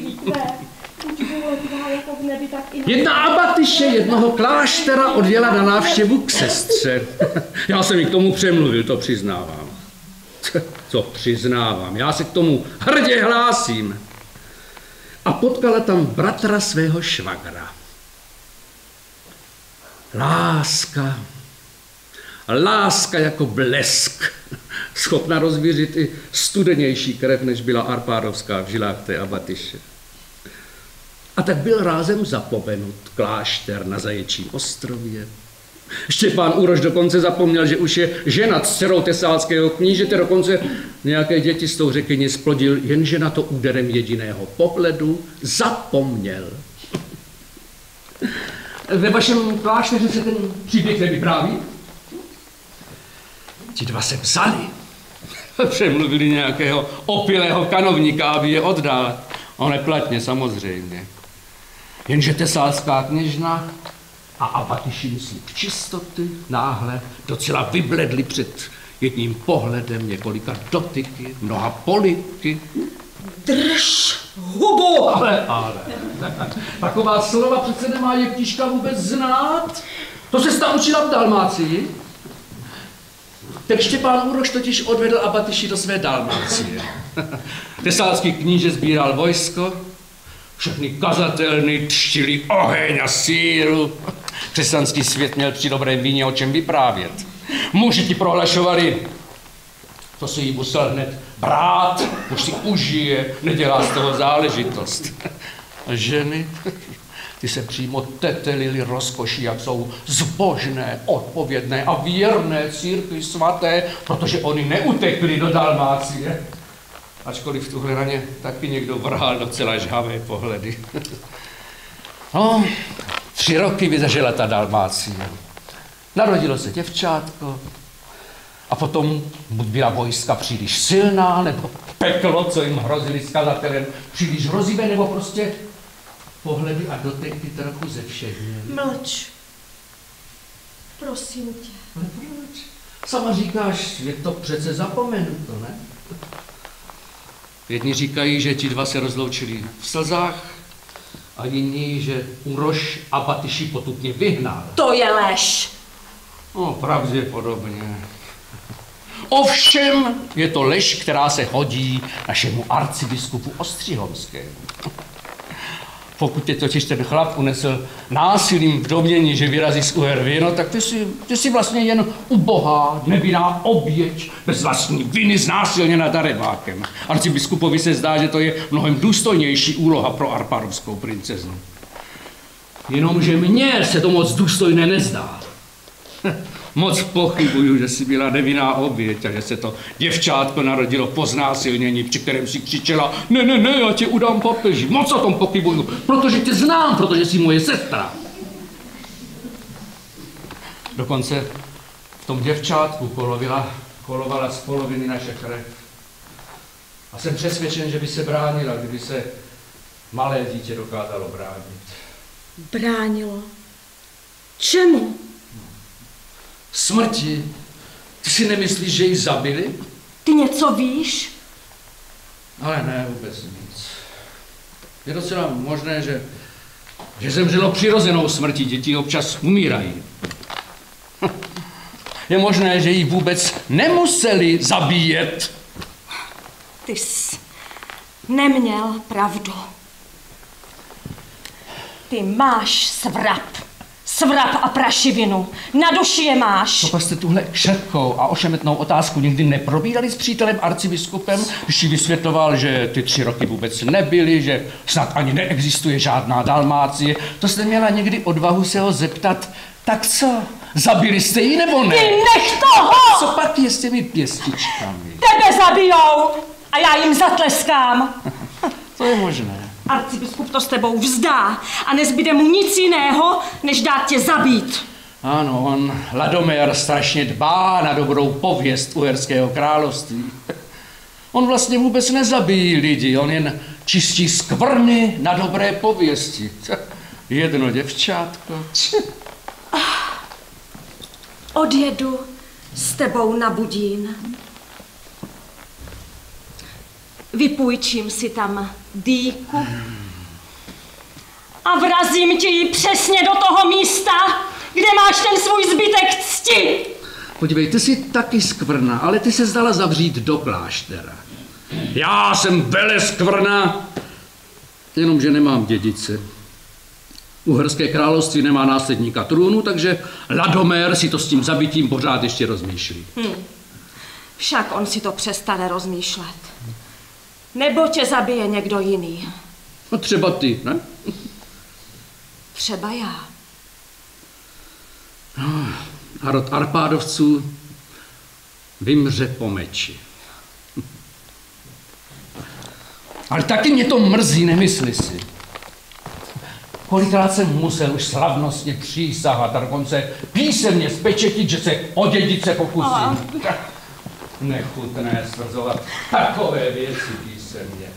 S4: Jedna abatyše jednoho kláštera odjela na návštěvu k sestře. Já jsem ji k tomu přemluvil, to přiznávám. Co přiznávám, já se k tomu hrdě hlásím. A potkala tam bratra svého švagra. Láska. Láska jako blesk. Schopna rozvířit i studenější krev, než byla arpádovská v žilách té abatyše. A tak byl rázem zapomenut klášter na Zaječím ostrově. Štěpán Uroš dokonce zapomněl, že už je ženat s dcerou tesálského knížete, dokonce nějaké děti s tou řekyni splodil, jenže na to úderem jediného pohledu zapomněl. Ve vašem klášteře se ten příběh nevypráví? Ti dva se vzali. Přemluvili nějakého opilého kanovníka, aby je oddal. On neplatně, samozřejmě. Jenže tesálská kněžna a abatyšin slib čistoty náhle docela vybledli před jedním pohledem, několika dotyky, mnoha polibky.
S5: Drž hubu!
S4: Ale, ale, taková slova přece nemá jeptiška vůbec znát. To se tam učila v Dalmácii. Ten Štěpán Uroš totiž odvedl abatyši do své Dalmácie. Tesálský kníže sbíral vojsko, všechny kazatelny třtili oheň a síru. Křesťanský svět měl při dobrém víně o čem vyprávět. Muži ti prohlašovali, to si jí musel hned brát, už si užije, nedělá z toho záležitost. A ženy, ty se přímo tetelili rozkoší, jak jsou zbožné, odpovědné a věrné církvi svaté, protože oni neutekli do Dalmácie. Ačkoliv tuhle na ně taky někdo vrhal docela žhavé pohledy. No, tři roky vyzažila ta Dalmácie. Narodilo se děvčátko a potom buď byla vojska příliš silná, nebo peklo, co jim hrozili s kazatelem, příliš hrozivé, nebo prostě pohledy a doteky trochu ze všech.
S5: Mlč. Prosím tě.
S4: Ale proč? Sama říkáš, je to přece zapomenuto, ne? Jedni říkají, že ti dva se rozloučili v slzách a jiní, že Uroš abatyši potupně vyhnal.
S5: To je lež.
S4: No, pravděpodobně. Ovšem je to lež, která se hodí našemu arcibiskupu Ostřihomskému. Pokud tě totiž ten chlap unesl násilím v domnění, že vyrazí z Uhervy, no tak ty jsi, ty jsi vlastně jen ubohá, nevinná oběť, bez vlastní viny znásilněna darebákem. Arcibiskupovi se zdá, že to je mnohem důstojnější úloha pro arpádovskou princeznu. Jenomže mně se to moc důstojné nezdá. Moc pochybuju, že jsi byla nevinná oběť a že se to děvčátko narodilo po znásilnění, při kterém si křičela ne, ne, ne, já tě udám papeži. Moc o tom pochybuju, protože tě znám, protože jsi moje sestra. Dokonce v tom děvčátku kolovala, kolovala z poloviny naše krev. A jsem přesvědčen, že by se bránila, kdyby se malé dítě dokázalo bránit.
S5: Bránilo? Čemu?
S4: Smrti. Ty si nemyslíš, že ji zabili?
S5: Ty něco víš?
S4: Ale ne, vůbec nic. Je docela možné, že, že zemřelo přirozenou smrtí. Děti občas umírají. Je možné, že ji vůbec nemuseli zabíjet.
S5: Ty jsi neměl pravdu. Ty máš svrap. Svrap a prašivinu. Na duši je máš.
S4: To jste tuhle křehkou a ošemetnou otázku nikdy neprobírali s přítelem arcibiskupem, když si vysvětloval, že ty tři roky vůbec nebyly, že snad ani neexistuje žádná Dalmácie. To jste měla někdy odvahu se ho zeptat, tak co? Zabili jste ji nebo ne?
S5: Ty nech toho!
S4: Co pak je s těmi pěstičkami?
S5: Tebe zabijou a já jim zatleskám.
S4: To je možné.
S5: Arcibiskup to s tebou vzdá a nezbyde mu nic jiného, než dát tě zabít.
S4: Ano, on, Ladomir, strašně dbá na dobrou pověst Uherského království. On vlastně vůbec nezabíjí lidi, on jen čistí skvrny na dobré pověsti. Jedno děvčátko.
S5: Odjedu s tebou na Budín. Vypůjčím si tam dýku a vrazím ti ji přesně do toho místa, kde máš ten svůj zbytek cti.
S4: Podívej, ty jsi taky skvrna, ale ty se zdala zavřít do kláštera. Já jsem vele skvrna, jenomže nemám dědice. Uherské království nemá následníka trůnu, takže Ladomir si to s tím zabitím pořád ještě rozmýšlí.
S5: Hm. Však on si to přestane rozmýšlet. Nebo tě zabije někdo jiný.
S4: No třeba ty, ne?
S5: Třeba já.
S4: No, a rod Arpádovců vymře po meči. Ale taky mě to mrzí, nemysli si. Kolikrát jsem musel už slavnostně přísahat a dokonce písemně spečetit, že se o dědice pokusím. A... Nechutné stvrzovat takové věci písemně.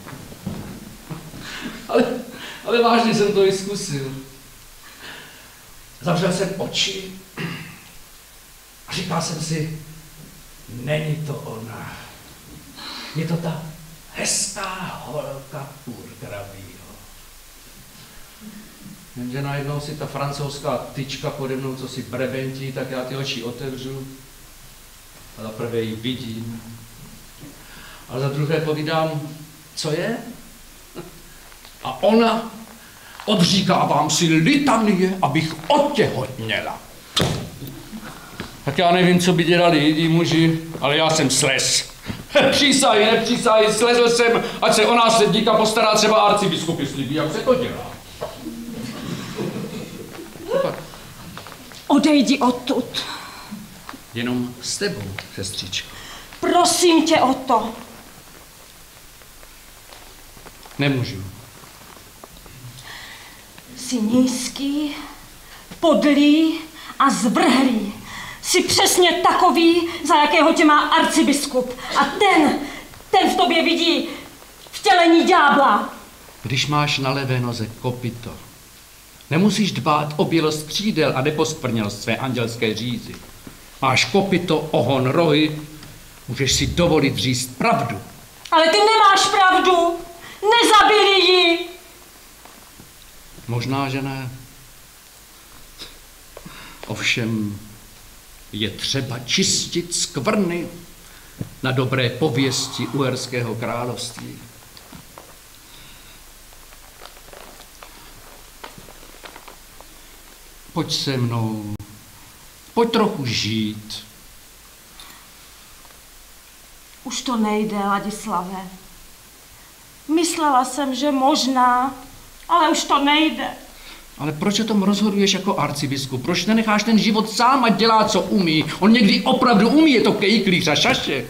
S4: Ale, ale vážně jsem to i zkusil. Zavřel jsem oči a říkal jsem si, není to ona. Je to ta hezká holka purkravýho. Jenže najednou si ta francouzská tyčka pode mnou, co si brebentí, tak já ty oči otevřu a za prvé ji vidím. A za druhé povídám, co je? A ona odříkávám si litanie, abych otěhotněla. Tak já nevím, co by dělali jiní muži, ale já jsem slez. Přísahy, nepřísahy, slezl jsem, ať se o následníka postará třeba arcibiskup, jestli ví, jak se to dělá.
S5: Odejdi odtud.
S4: Jenom s tebou, sestřičko.
S5: Prosím tě o to.
S4: Nemůžu.
S5: Jsi nízký, podlý a zvrhlý. Jsi přesně takový, za jakého tě má arcibiskup. A ten, ten v tobě vidí vtělení ďábla.
S4: Když máš na levé noze kopyto, nemusíš dbát o bělost křídel a neposkvrnělost své andělské řízy. Máš kopyto, ohon, rohy, můžeš si dovolit říct pravdu.
S5: Ale ty nemáš pravdu. Nezabili ji.
S4: Možná, že ne. Ovšem je třeba čistit skvrny na dobré pověsti Uherského království. Pojď se mnou, pojď trochu žít.
S5: Už to nejde, Ladislave. Myslela jsem, že možná, ale už to nejde.
S4: Ale proč o tom rozhoduješ jako arcibiskup? Proč nenecháš ten život sám a dělá, co umí? On někdy opravdu umí, je to kejklíř a šašek.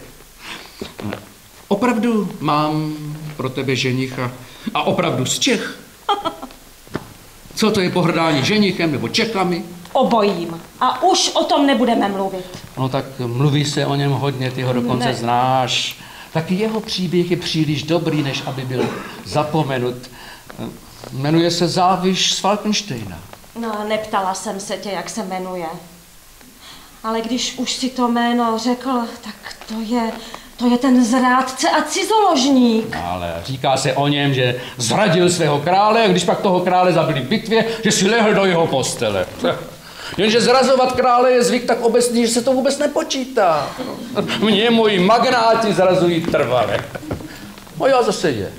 S4: Opravdu mám pro tebe ženicha a opravdu z Čech. Co to je pohrdání ženichem nebo Čechami?
S5: Obojím. A už o tom nebudeme mluvit.
S4: No tak mluví se o něm hodně, ty ho dokonce ne. znáš. Taky jeho příběh je příliš dobrý, než aby byl zapomenut. Jmenuje se Záviš z Falkensteina.
S5: No, neptala jsem se tě, jak se jmenuje. Ale když už si to jméno řekl, tak to je, to je ten zrádce a cizoložník.
S4: Ale říká se o něm, že zradil svého krále a když pak toho krále zabili v bitvě, že si lehl do jeho postele. Jenže zrazovat krále je zvyk tak obecný, že se to vůbec nepočítá. Mě moji magnáti zrazují trvale. No já zase je.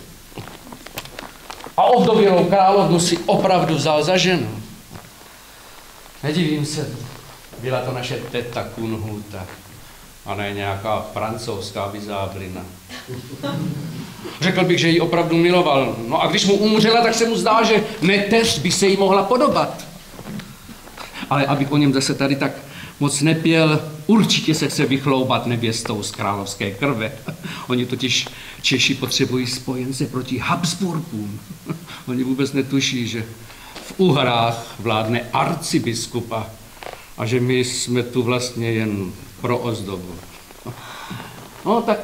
S4: A ovdovělou královnu si opravdu vzal za ženu. Nedivím se, byla to naše teta Kunhuta, a ne nějaká francouzská vyzáblina. Řekl bych, že ji opravdu miloval. No a když mu umřela, tak se mu zdá, že neteř by se jí mohla podobat. Ale abych o něm zase tady tak moc nepěl, určitě se chce vychloubat nevěstou z královské krve. Oni totiž Češi potřebují spojence proti Habsburkům. Oni vůbec netuší, že v Uhrách vládne arcibiskupa a že my jsme tu vlastně jen pro ozdobu. No tak,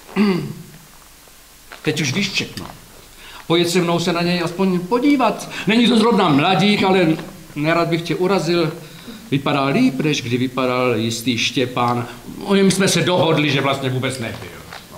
S4: teď už víš všechno. Pojď se mnou se na něj aspoň podívat. Není to zrovna mladík, ale nerad bych tě urazil. Vypadá líp, než kdy vypadal jistý Štěpán. O něm jsme se dohodli, že vlastně vůbec nebyl.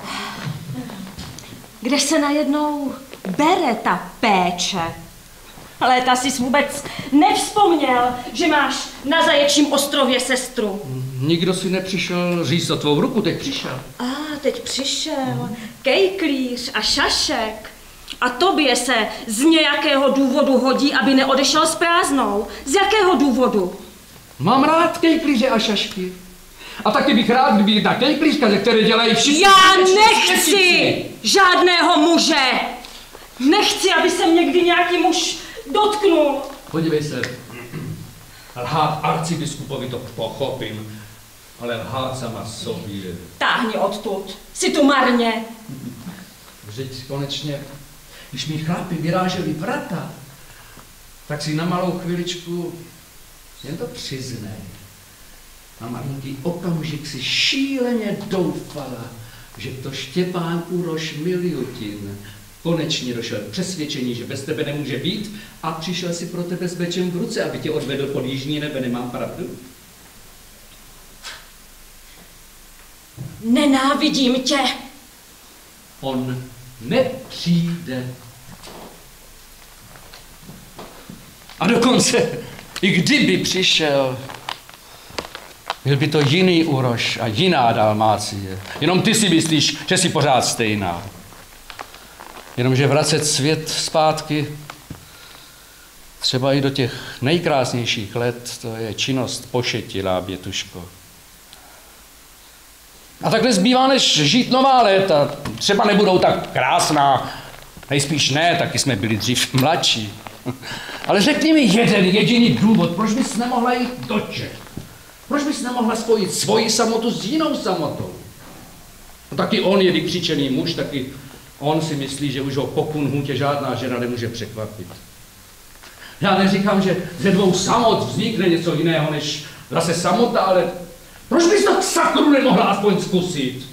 S5: Kde se najednou bere ta péče? Léta jsi vůbec nevzpomněl, že máš na Zaječím ostrově sestru.
S4: Nikdo si nepřišel říct o tvou ruku, teď přišel.
S5: A ah, teď přišel Kejklíř a Šašek. A tobě se z nějakého důvodu hodí, aby neodešel s prázdnou. Z jakého důvodu?
S4: Mám rád kejklíře a šašky. A taky bych rád, kdyby jedna kejklířka, ze které dělají všichni...
S5: Já nechci žádného muže! Nechci, aby se někdy nějaký muž dotknul.
S4: Podívej se, lhát arcibiskupovi to pochopím, ale lhát sama sobě.
S5: Táhni odtud, si tu marně.
S4: Vždyť konečně, když mi chlapi vyráželi vrata, tak si na malou chviličku jen to přiznej. Na malinký okamžik si šíleně doufala, že to Štěpán Uroš Miljutin konečně došel k přesvědčení, že bez tebe nemůže být a přišel si pro tebe s mečem v ruce, aby tě odvedl pod jižní nebe. Nemám pravdu?
S5: Nenávidím tě.
S4: On nepřijde. A dokonce, i kdyby přišel, byl by to jiný Uroš a jiná Dalmácie. Jenom ty si myslíš, že jsi pořád stejná. Jenomže vracet svět zpátky, třeba i do těch nejkrásnějších let, to je činnost pošetilá, Bětuško. A takhle zbývá, než žít nová léta. Třeba nebudou tak krásná, nejspíš ne, taky jsme byli dřív mladší. Ale řekni mi jeden jediný důvod, proč bys nemohla jít do Čech? Proč bys nemohla spojit svoji samotu s jinou samotou? No, taky on je vykřičený muž, taky on si myslí, že už ho po kunhutě žádná žena nemůže překvapit. Já neříkám, že ze dvou samot vznikne něco jiného než zase samota, ale proč bys to k sakru nemohla aspoň zkusit?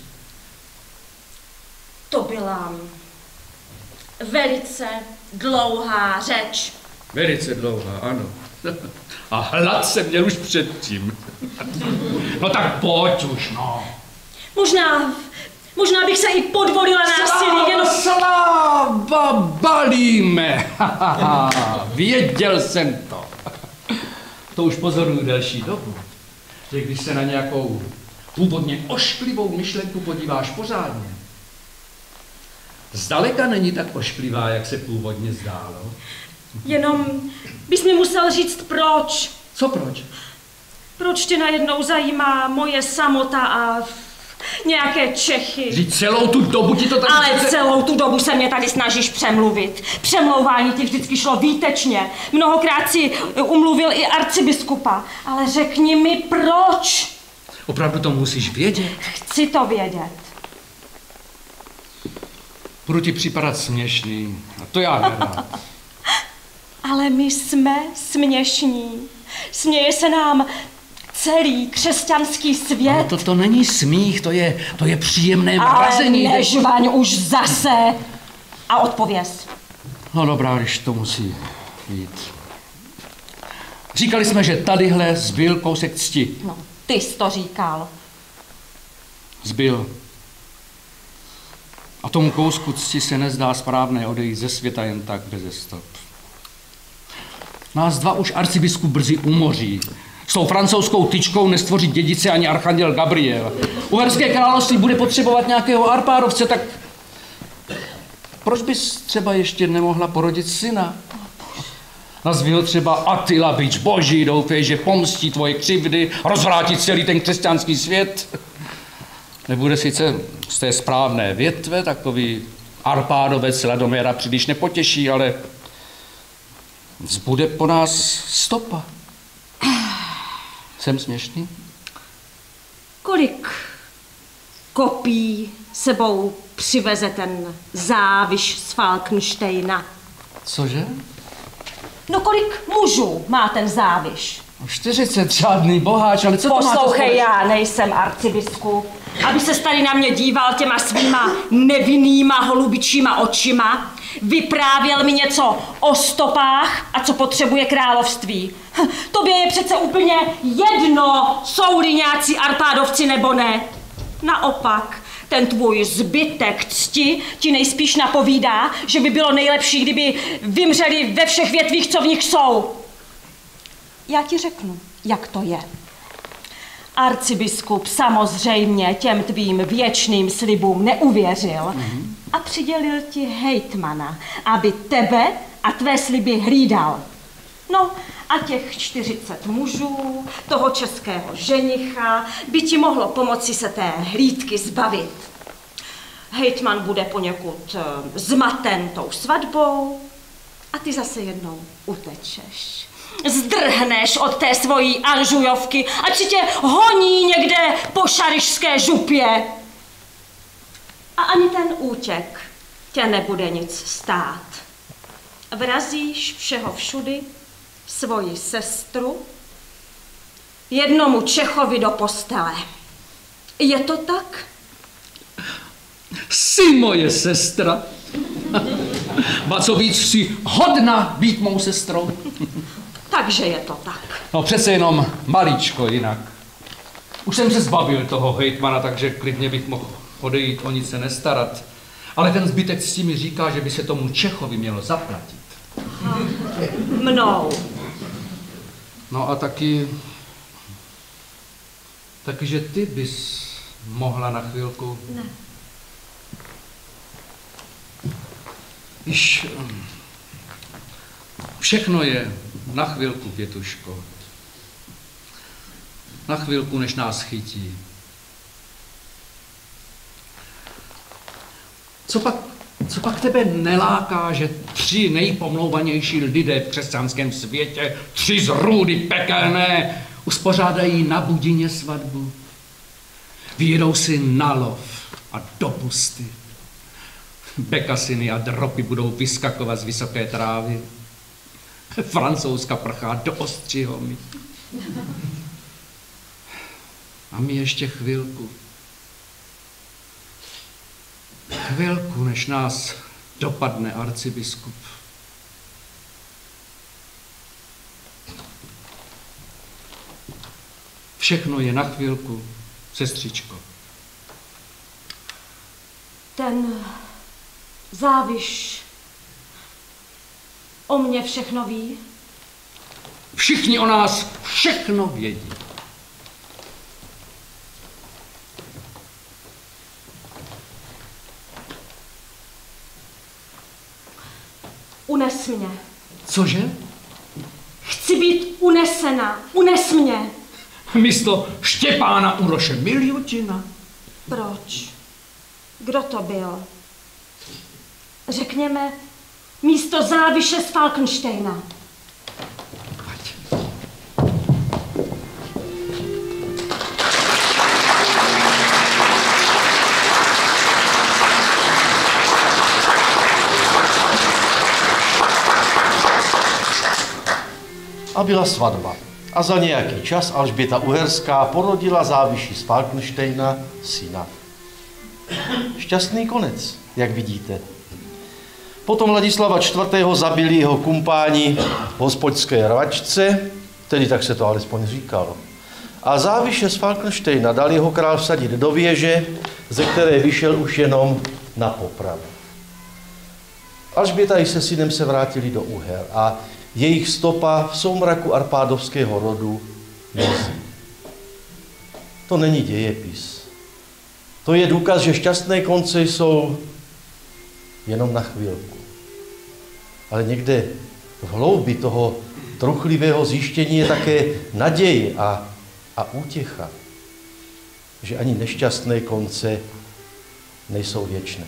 S5: To byla velice dlouhá řeč.
S4: Velice dlouhá, ano. A hlad jsem měl už předtím. No tak pojď už, no.
S5: Možná, možná bych se i podvolila násilí, jenom...
S4: Sláva, balíme! Věděl jsem to. To už pozoruju delší dobu, že když se na nějakou původně ošklivou myšlenku podíváš pořádně, zdaleka není tak ošklivá, jak se původně zdálo.
S5: Jenom bys mi musel říct proč.
S4: Co proč?
S5: Proč tě najednou zajímá moje samota a nějaké Čechy?
S4: Vždyť celou tu dobu ti to tak...
S5: Ale přece... celou tu dobu se mě tady snažíš přemluvit. Přemlouvání ti vždycky šlo výtečně. Mnohokrát si umluvil i arcibiskupa. Ale řekni mi proč.
S4: Opravdu to musíš vědět?
S5: Chci to vědět.
S4: Budu ti připadat směšný. A to já nerad.
S5: Ale my jsme směšní. Směje se nám celý křesťanský svět.
S4: Ale to, to není smích, to je, to je příjemné mrazení.
S5: Ale nežvaň už zase. A odpověz.
S4: No dobrá, když to musí jít. Říkali jsme, že tadyhle zbyl kousek cti.
S5: No, ty jsi to říkal.
S4: Zbyl. A tomu kousku cti se nezdá správné odejít ze světa jen tak beze stop. Nás dva už arcibiskup brzy umoří. S tou francouzskou tyčkou nestvoří dědice ani archanděl Gabriel. Uherské království bude potřebovat nějakého arpárovce, tak proč bys třeba ještě nemohla porodit syna? Nazvi ho třeba Attila, bič boží, doufej, že pomstí tvoje křivdy, rozvrátí celý ten křesťanský svět. Nebude sice z té správné větve, takový arpádovec Ladomera příliš nepotěší, ale zbude po nás stopa. Jsem směšný?
S5: Kolik kopí sebou přiveze ten záviš z Falkensteina?
S4: Cože?
S5: No kolik mužů má ten záviš?
S4: čtyřicet, žádný boháč, ale co to má?
S5: Poslouchej, já nejsem arcibiskup. Aby se tady na mě díval těma svýma nevinnýma holubičíma očima, vyprávěl mi něco o stopách a co potřebuje království. Tobě je přece úplně jedno, jsou-li nějací Arpádovci nebo ne. Naopak, ten tvůj zbytek cti ti nejspíš napovídá, že by bylo nejlepší, kdyby vymřeli ve všech větvích, co v nich jsou. Já ti řeknu, jak to je. Arcibiskup samozřejmě těm tvým věčným slibům neuvěřil mm-hmm. a přidělil ti hejtmana, aby tebe a tvé sliby hlídal. No a těch čtyřicet mužů, toho českého ženicha, by ti mohlo pomoci se té hlídky zbavit. Hejtman bude poněkud zmaten tou svatbou a ty zase jednou utečeš. Zdrhneš od té svojí Anžujovky, ať si tě honí někde po šarišské župě. A ani ten útěk tě nebude nic stát. Vrazíš všeho všudy svoji sestru jednomu Čechovi do postele. Je to tak?
S4: Jsi moje sestra. Ba co víc, jsi hodna být mou sestrou.
S5: Takže je to tak.
S4: No přece jenom malíčko jinak. Už jsem se zbavil toho hejtmana, takže klidně bych mohl odejít, o nic se nestarat. Ale ten zbytek s mi říká, že by se tomu Čechovi mělo zaplatit.
S5: Aha. Mnou.
S4: No a taky... Taky, že ty bys mohla na chvilku...
S5: Ne.
S4: Víš, všechno je na chvilku, Pětuško. Na chvilku, než nás chytí. Co pak, co pak tebe neláká, že tři nejpomlouvanější lidé v křesťanském světě, tři zrůdy pekelné, uspořádají na Budině svatbu? Vyjedou si na lov a do pusty. Bekasiny a dropy budou vyskakovat z vysoké trávy. Francouzka prchá do ostřihomy. A my ještě chvilku. Chvilku, než nás dopadne arcibiskup. Všechno je na chvilku, sestřičko.
S5: Ten záviš o mně všechno ví?
S4: Všichni o nás všechno vědí.
S5: Unes mě.
S4: Cože?
S5: Chci být unesena. Unes mě.
S4: Místo Štěpána Uroše Miljutina.
S5: Proč? Kdo to byl? Řekněme, místo záviše z Falkensteina.
S1: A byla svatba. A za nějaký čas Alžběta Uherská porodila záviši z Falkensteina syna. Šťastný konec, jak vidíte. Potom Ladislava čtvrtého zabili jeho kumpáni v hospodské rvačce, tedy tak se to alespoň říkalo. A záviše z Falkensteina dal jeho král vsadit do věže, ze které vyšel už jenom na popravu. Alžběta i se synem se vrátili do Uher a jejich stopa v soumraku arpádovského rodu mizí. To není dějepis. To je důkaz, že šťastné konce jsou jenom na chvilku. Ale někde v hloubi toho truchlivého zjištění je také naděje a, a útěcha, že ani nešťastné konce nejsou věčné.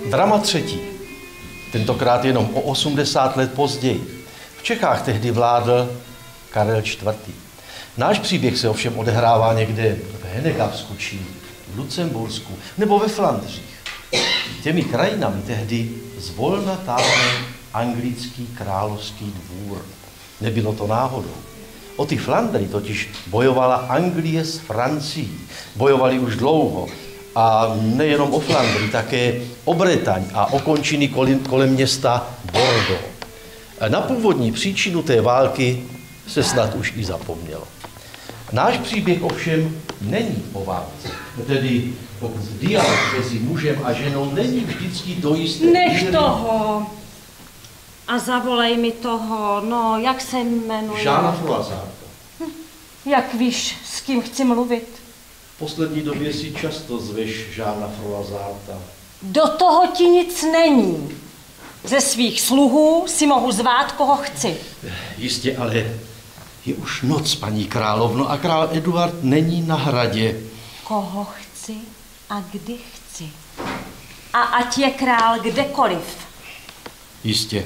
S1: Drama třetí. Tentokrát jenom o osmdesát let později. V Čechách tehdy vládl Karel čtvrtý. Náš příběh se ovšem odehrává někde v Henegavsku či v Lucembursku nebo ve Flandřích. Těmi krajinami tehdy zvolna táhne anglický královský dvůr. Nebylo to náhodou. O ty Flandry totiž bojovala Anglie s Francií. Bojovali už dlouho. A nejenom o Flandry, také o Bretaň a o končiny kolem, kolem města Bordeaux. Na původní příčinu té války se snad už i zapomnělo. Náš příběh ovšem není o válce. Tedy pokud dialog mezi mužem a ženou není vždycky to jisté.
S5: Nech toho. A zavolej mi toho, no, jak se jmenuje?
S1: Žána Froazarta.
S5: Hm, jak víš, s kým chci mluvit?
S1: V poslední době si často zveš Žána Froazarta.
S5: Do toho ti nic není. Ze svých sluhů si mohu zvát, koho chci.
S1: Jistě, ale je už noc, paní královno, a král Eduard není na hradě.
S5: Koho chci a kdy chci. A ať je král kdekoliv.
S1: Jistě.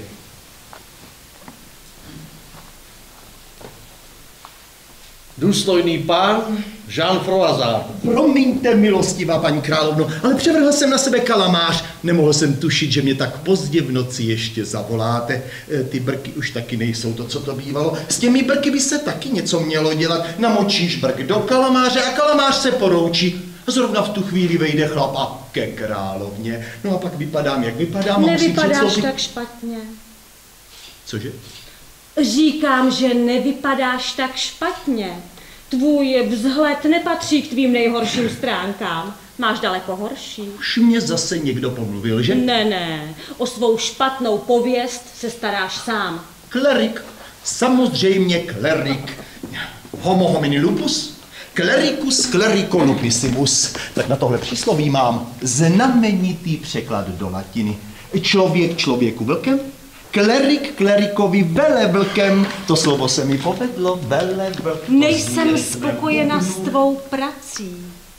S1: Důstojný pán Jean Froazart.
S6: Promiňte, milostivá paní královno, ale převrhl jsem na sebe kalamář. Nemohl jsem tušit, že mě tak pozdě v noci ještě zavoláte. E, Ty brky už taky nejsou to, co to bývalo. S těmi brky by se taky něco mělo dělat. Namočíš brk do kalamáře a kalamář se poroučí. A zrovna v tu chvíli vejde chlap a ke královně. No a pak vypadám, jak vypadám.
S5: Nevypadáš tak špatně.
S6: Cože?
S5: Říkám, že nevypadáš tak špatně. Tvůj vzhled nepatří k tvým nejhorším stránkám. Máš daleko horší.
S6: Už mě zase někdo pomluvil, že?
S5: Ne, ne. O svou špatnou pověst se staráš sám.
S6: Klerik. Samozřejmě klerik. Homo homini lupus. Clericus clerico lupissimus. Tak na tohle přísloví mám znamenitý překlad do latiny. Člověk člověku vlkem, klerik klerikovi velevlkem. To slovo se mi povedlo, velevlk.
S5: Nejsem spokojena s tvou prací.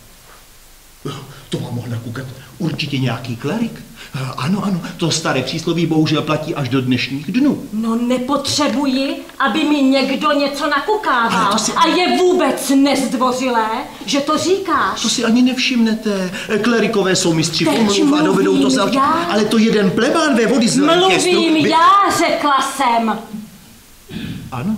S6: To vám mohl nakoukat určitě nějaký klerik. Ano, ano, to staré přísloví bohužel platí až do dnešních dnů.
S5: No nepotřebuji, aby mi někdo něco nakukával.
S6: Si...
S5: A je vůbec nezdvořilé, že to říkáš.
S6: To si ani nevšimnete. Klerikové jsou mistři pomluv a dovedou to za... Ale to jeden plebán ve vody z orchestru...
S5: Mluvím by... já, řekla jsem.
S6: Ano.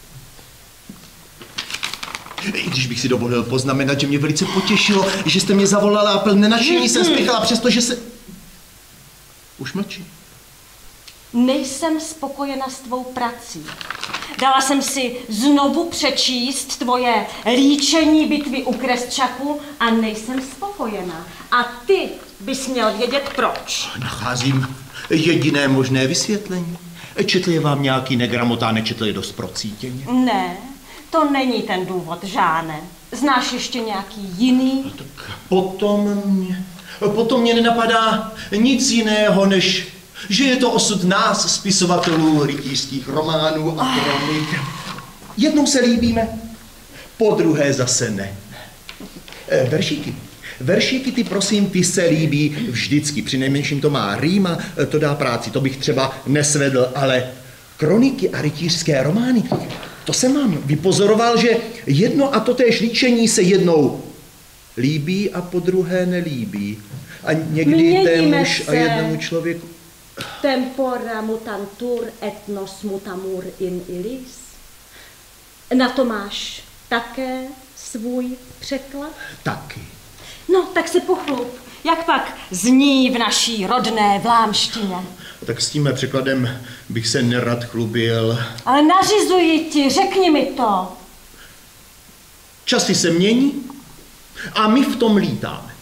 S6: I když bych si dovolil poznamenat, že mě velice potěšilo, že jste mě zavolala a plně nadšení jsem spěchala, přestože se... Už mlčí.
S5: Nejsem spokojena s tvou prací. Dala jsem si znovu přečíst tvoje líčení bitvy u Kresčaku a nejsem spokojena. A ty bys měl vědět proč.
S6: Nacházím jediné možné vysvětlení. Četl je vám nějaký negramotá, nečetl je dost procítěně?
S5: Ne, to není ten důvod, Žáne. Znáš ještě nějaký jiný?
S6: No tak potom mě, potom mě nenapadá nic jiného, než že je to osud nás, spisovatelů rytířských románů a kronik. Jednou se líbíme, po druhé zase ne. E, veršíky. Veršíky ty, prosím, ty se líbí vždycky. Přinejmenším to má rýma, to dá práci, to bych třeba nesvedl, ale kroniky a rytířské romány, to jsem vám vypozoroval, že jedno a totéž líčení se jednou líbí a po druhé nelíbí. A někdy
S5: Měníme
S6: témuž
S5: se.
S6: a jednomu člověku...
S5: Tempora mutantur et nos mutamur in illis. Na to máš také svůj překlad?
S6: Taky.
S5: No, tak se pochlup. Jak pak zní v naší rodné vlámštině?
S6: Tak s tím překladem bych se nerad chlubil.
S5: Ale nařizuji ti, řekni mi to.
S6: Časy se mění a my v tom lítáme.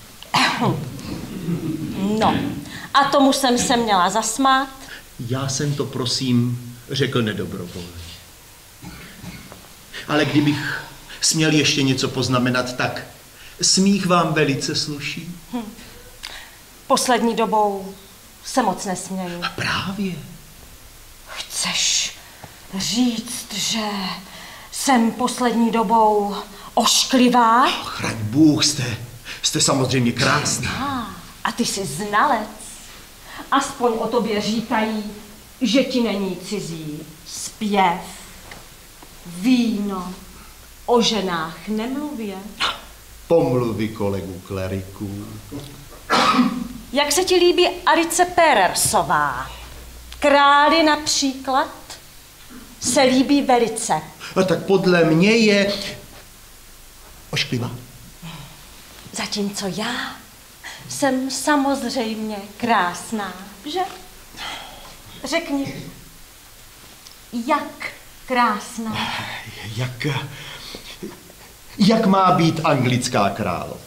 S5: No, a tomu jsem se měla zasmát?
S6: Já jsem to, prosím, řekl nedobrovolně. Ale kdybych směl ještě něco poznamenat, tak smích vám velice sluší.
S5: Hm. Poslední dobou se moc nesměju.
S6: A právě.
S5: Chceš říct, že jsem poslední dobou ošklivá?
S6: Chraň Bůh, jste, jste samozřejmě krásná.
S5: A, a ty jsi znalec. aspoň o tobě říkají, že ti není cizí zpěv, víno, o ženách nemluvě.
S6: Pomluvy kolegů kleriků.
S5: Jak se ti líbí Alice Perersová? Králi například se líbí velice.
S6: A tak podle mě je ošklivá.
S5: Zatímco já jsem samozřejmě krásná, že? Řekni, jak krásná?
S6: Jak, jak má být anglická královna?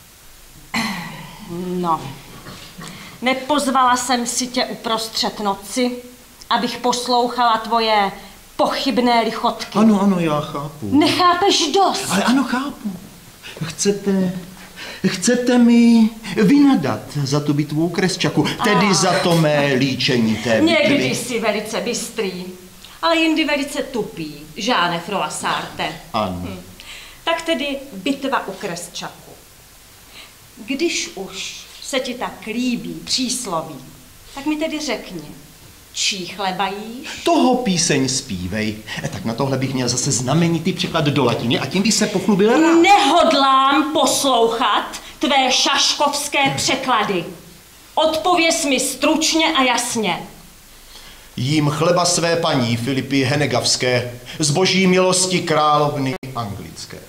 S5: No, nepozvala jsem si tě uprostřed noci, abych poslouchala tvoje pochybné lichotky.
S6: Ano, ano, já chápu.
S5: Nechápeš dost.
S6: Ale ano, chápu. Chcete, chcete mi vynadat za tu bitvu u Kresčaku, tedy ah. za to mé líčení té bitvy.
S5: Někdy jsi velice bystrý, ale jindy velice tupý, Žáne Froissarte.
S6: Ano.
S5: Hm. Tak tedy bitva u Kresčaku. Když už se ti tak líbí přísloví, tak mi tedy řekni, čí chleba jíš?
S6: Toho píseň zpívej. E, tak na tohle bych měl zase znamenitý překlad do latiny a tím bych se pochlubil rád.
S5: Nehodlám poslouchat tvé šaškovské překlady. Odpověz mi stručně a jasně.
S6: Jím chleba své paní Filipy Henegavské, z boží milosti královny anglické.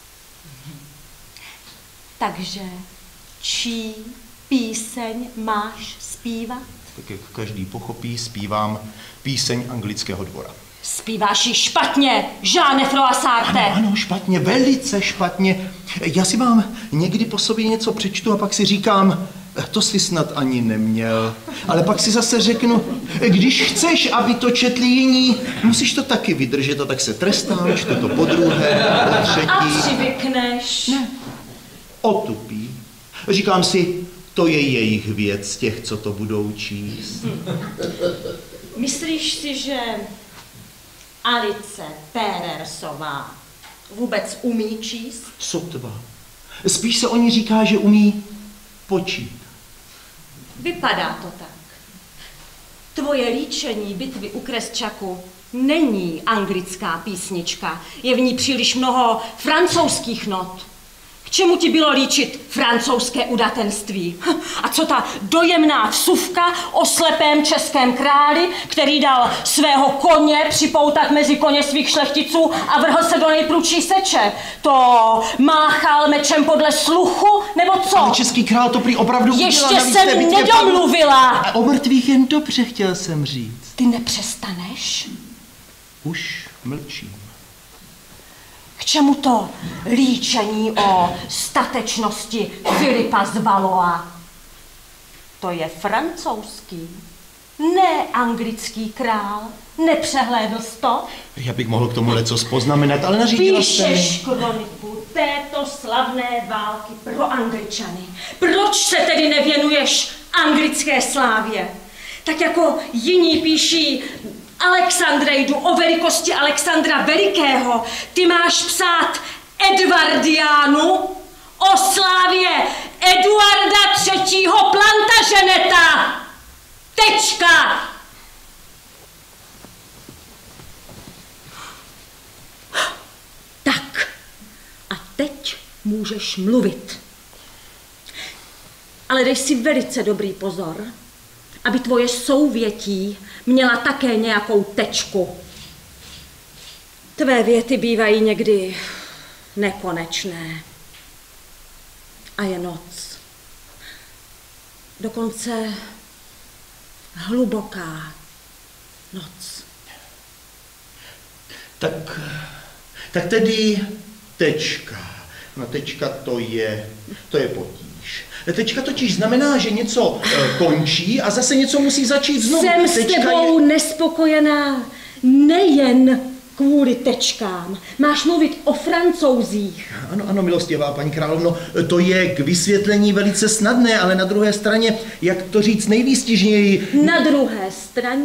S5: Takže čí píseň máš zpívat?
S6: Tak jak každý pochopí, zpívám píseň anglického dvora.
S5: Zpíváš ji špatně, Žáne Froissarte.
S6: Ano, ano, špatně, velice špatně. Já si vám někdy po sobě něco přečtu a pak si říkám, to si snad ani neměl. Ale pak si zase řeknu, když chceš, aby to četli jiní, musíš to taky vydržet a tak se trestám, čtu to po druhé, po třetí.
S5: A přivykneš.
S6: Ne, otupí. Říkám si, to je jejich věc, těch, co to budou číst.
S5: Hm. Myslíš si, že Alice Perersová vůbec umí číst?
S6: Sotva. Spíš se o ní říká, že umí počítat.
S5: Vypadá to tak. Tvoje líčení bitvy u Kresčaku není anglická písnička. Je v ní příliš mnoho francouzských not. K čemu ti bylo líčit francouzské udatenství? A co ta dojemná vsuvka o slepém českém králi, který dal svého koně připoutat mezi koně svých šlechticů a vrhl se do nejprudší seče? To máchal mečem podle sluchu, nebo co?
S6: Ale český král to prý opravdu udělal.
S5: Ještě jsem nedomluvila.
S6: A o mrtvých jen dobře chtěl jsem říct.
S5: Ty nepřestaneš?
S6: Už mlčím.
S5: K čemu to líčení o statečnosti Filipa z Valois? To je francouzský, ne anglický král. Nepřehlédl jsi to?
S6: Já bych mohl k tomu lecos poznamenat, ale nařídila jsem...
S5: Píšeš kroniku této slavné války pro Angličany. Proč se tedy nevěnuješ anglické slávě? Tak jako jiní píší Alexandrejdu o velikosti Alexandra Velikého, ty máš psát Edvardiánu o slávě Eduarda třetího Plantageneta. Tečka! Tak, a teď můžeš mluvit. Ale dej si velice dobrý pozor, aby tvoje souvětí měla také nějakou tečku. Tvé věty bývají někdy nekonečné. A je noc. Dokonce hluboká noc.
S6: Tak, tak tedy tečka. No tečka to je, to je potíž. Tečka totiž znamená, že něco e, končí a zase něco musí začít znovu.
S5: Jsem s
S6: tečka
S5: tebou
S6: je...
S5: nespokojená nejen kvůli tečkám. Máš mluvit o Francouzích.
S6: Ano, ano, milostivá paní královno, to je k vysvětlení velice snadné, ale na druhé straně, jak to říct nejvýstižněji...
S5: Na druhé straně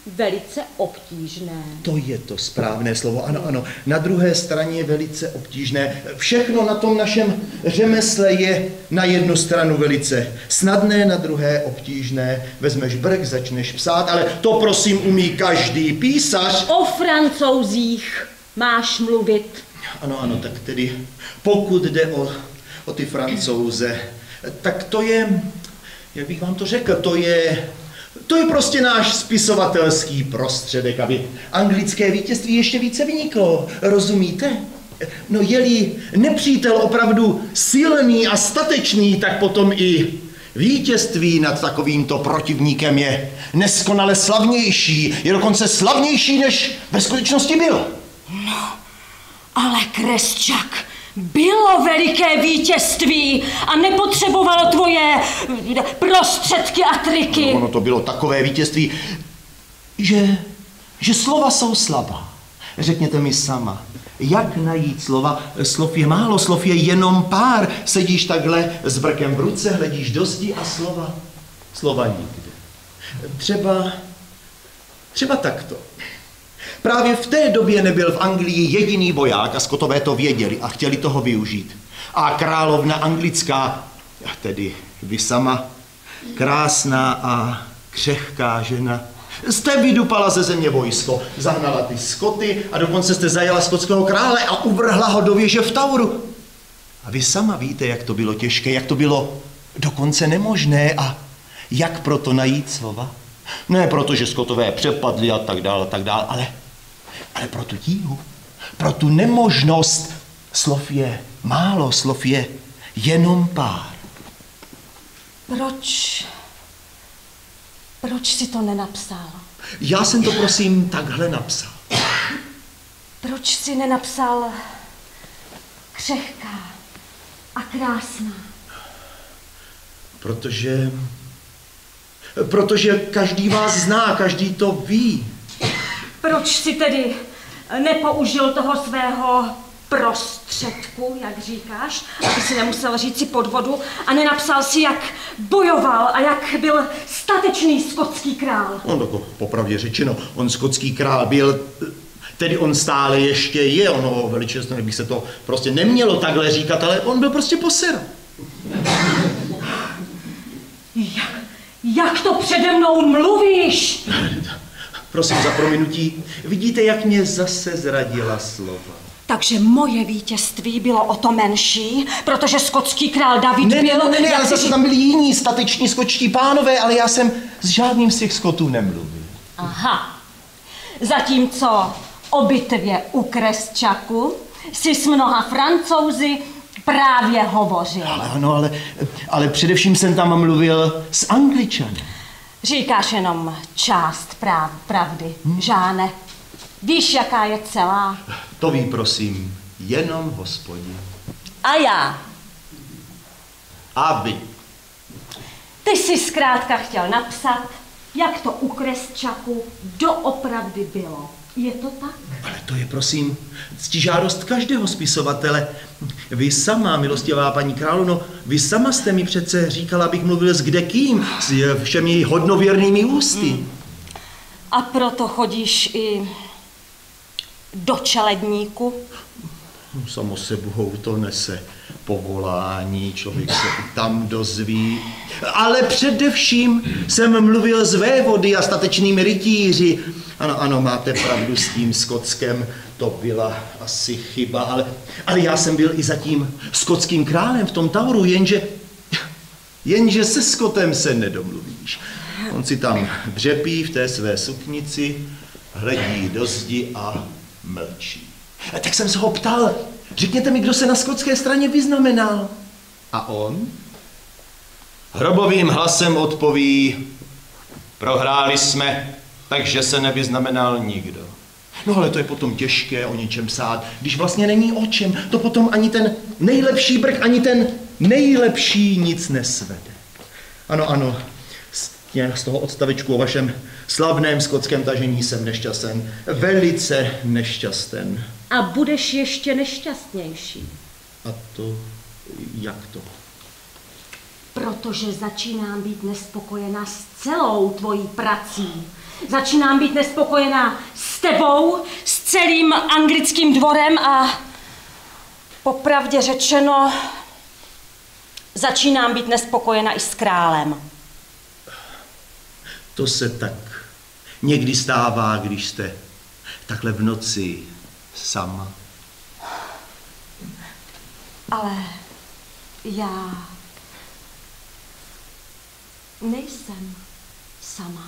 S5: velice obtížné.
S6: To je to správné slovo, ano, ano. Na druhé straně je velice obtížné. Všechno na tom našem řemesle je na jednu stranu velice snadné, na druhé obtížné. Vezmeš brk, začneš psát, ale to prosím umí každý písař.
S5: O Francouzích máš mluvit.
S6: Ano, ano, tak tedy pokud jde o, o ty Francouze, tak to je, jak bych vám to řekl, to je... To je prostě náš spisovatelský prostředek, aby anglické vítězství ještě více vyniklo. Rozumíte? No je-li nepřítel opravdu silný a statečný, tak potom i vítězství nad takovýmto protivníkem je neskonale slavnější. Je dokonce slavnější, než ve skutečnosti byl.
S5: No, ale Kresťak bylo veliké vítězství a nepotřebovalo tvoje prostředky a triky.
S6: No, ono to bylo takové vítězství, že, že slova jsou slabá. Řekněte mi sama, jak najít slova? Slov je málo, slov je jenom pár. Sedíš takhle s brkem v ruce, hledíš do zdi a slova, slova nikde. Třeba, třeba takto. Právě v té době nebyl v Anglii jediný voják a Skotové to věděli a chtěli toho využít. A královna anglická, tedy vy sama, krásná a křehká žena, jste vydupala ze země vojsko, zahnala ty Skoty a dokonce jste zajala skotského krále a uvrhla ho do věže v Tauru. A vy sama víte, jak to bylo těžké, jak to bylo dokonce nemožné a jak proto najít slova. Ne proto, že Skotové přepadli a tak dál, a tak dál, ale, ale pro tu tíhu, pro tu nemožnost. Slov je málo, slov je jenom pár.
S5: Proč? Proč si to nenapsal?
S6: Já jsem to prosím takhle napsal.
S5: Proč si nenapsal křehká a krásná?
S6: Protože... Protože každý vás zná, každý to ví.
S5: Proč si tedy nepoužil toho svého prostředku, jak říkáš, aby si nemusel říci podvodu a nenapsal si, jak bojoval a jak byl statečný skotský král?
S6: No, tak popravdě řečeno, on skotský král byl, tedy on stále ještě je, ono veličestné by se to prostě nemělo takhle říkat, ale on byl prostě poser.
S5: Jak, jak to přede mnou mluvíš?
S6: Prosím za prominutí, vidíte, jak mě zase zradila slova.
S5: Takže moje vítězství bylo o to menší, protože skotský král David
S6: ne,
S5: byl...
S6: Ne, ne, ne,
S5: jak
S6: ale zase
S5: řík...
S6: tam byli jiní stateční skotští pánové, ale já jsem s žádným z těch Skotů nemluvil.
S5: Aha. Zatímco o bitvě u Kresťaku si s mnoha Francouzi právě hovořil.
S6: Ale ano, ale, ale především jsem tam mluvil s Angličany.
S5: Říkáš jenom část práv, pravdy, hmm. Žáne. Víš, jaká je celá?
S6: To ví, prosím, jenom Hospodin.
S5: A já.
S6: A vy.
S5: Ty jsi zkrátka chtěl napsat, jak to u Kresťaku doopravdy bylo. Je to tak?
S6: Ale to je, prosím, ctižádost každého spisovatele. Vy sama, milostivá paní královno, vy sama jste mi přece říkala, abych mluvil s kdekým, s všemi hodnověrnými ústy. Hmm.
S5: A proto chodíš i do čeledníku?
S6: Samo sebou to nese povolání, člověk se tam dozví. Ale především jsem mluvil s vévody a statečnými rytíři. Ano, ano, máte pravdu s tím Skotskem, to byla asi chyba, ale, ale já jsem byl i za tím skotským králem v tom Tauru, jenže, jenže se Skotem se nedomluvíš. On si tam dřepí v té své suknici, hledí do zdi a mlčí. A tak jsem se ho ptal, řekněte mi, kdo se na skotské straně vyznamenal. A on hrobovým hlasem odpoví, prohráli jsme, takže se nevyznamenal nikdo. No ale to je potom těžké o něčem psát, když vlastně není o čem. To potom ani ten nejlepší brk, ani ten nejlepší nic nesvede. Ano, ano, z toho odstavečku o vašem slavném skotském tažení jsem nešťasten. Velice nešťasten.
S5: A budeš ještě nešťastnější.
S6: A to, jak to?
S5: Protože začínám být nespokojená s celou tvojí prací. Začínám být nespokojená s tebou, s celým anglickým dvorem a popravdě řečeno, začínám být nespokojená i s králem.
S6: To se tak někdy stává, když jste takhle v noci sama.
S5: Ale já nejsem sama.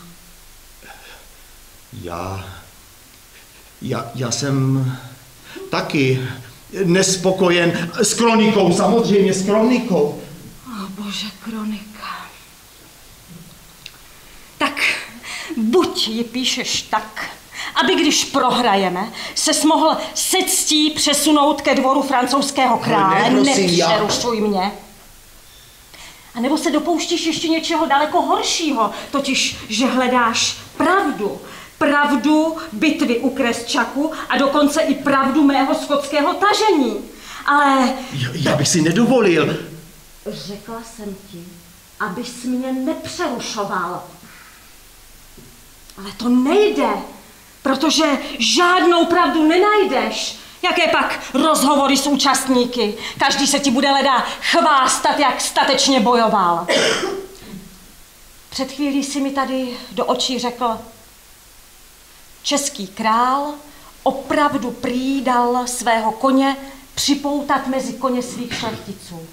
S6: Já, já, já jsem taky nespokojen s kronikou, samozřejmě s kronikou.
S5: O bože, kronika. Tak buď ji píšeš tak, aby když prohrajeme, ses mohl se ctí přesunout ke dvoru francouzského krále,
S6: ne, prosím,
S5: nepřerušuj já. mě. A nebo se dopouštíš ještě něčeho daleko horšího, totiž, že hledáš pravdu. Pravdu bitvy u Kresčaku a dokonce i pravdu mého skotského tažení. Ale...
S6: Já, já bych si nedovolil.
S5: Řekla jsem ti, abys mě nepřerušoval. Ale to nejde, protože žádnou pravdu nenajdeš. Jaké pak rozhovory s účastníky? Každý se ti bude leda chvástat, jak statečně bojoval. Před chvílí si mi tady do očí řekl, český král opravdu prý dal svého koně připoutat mezi koně svých šlechticů.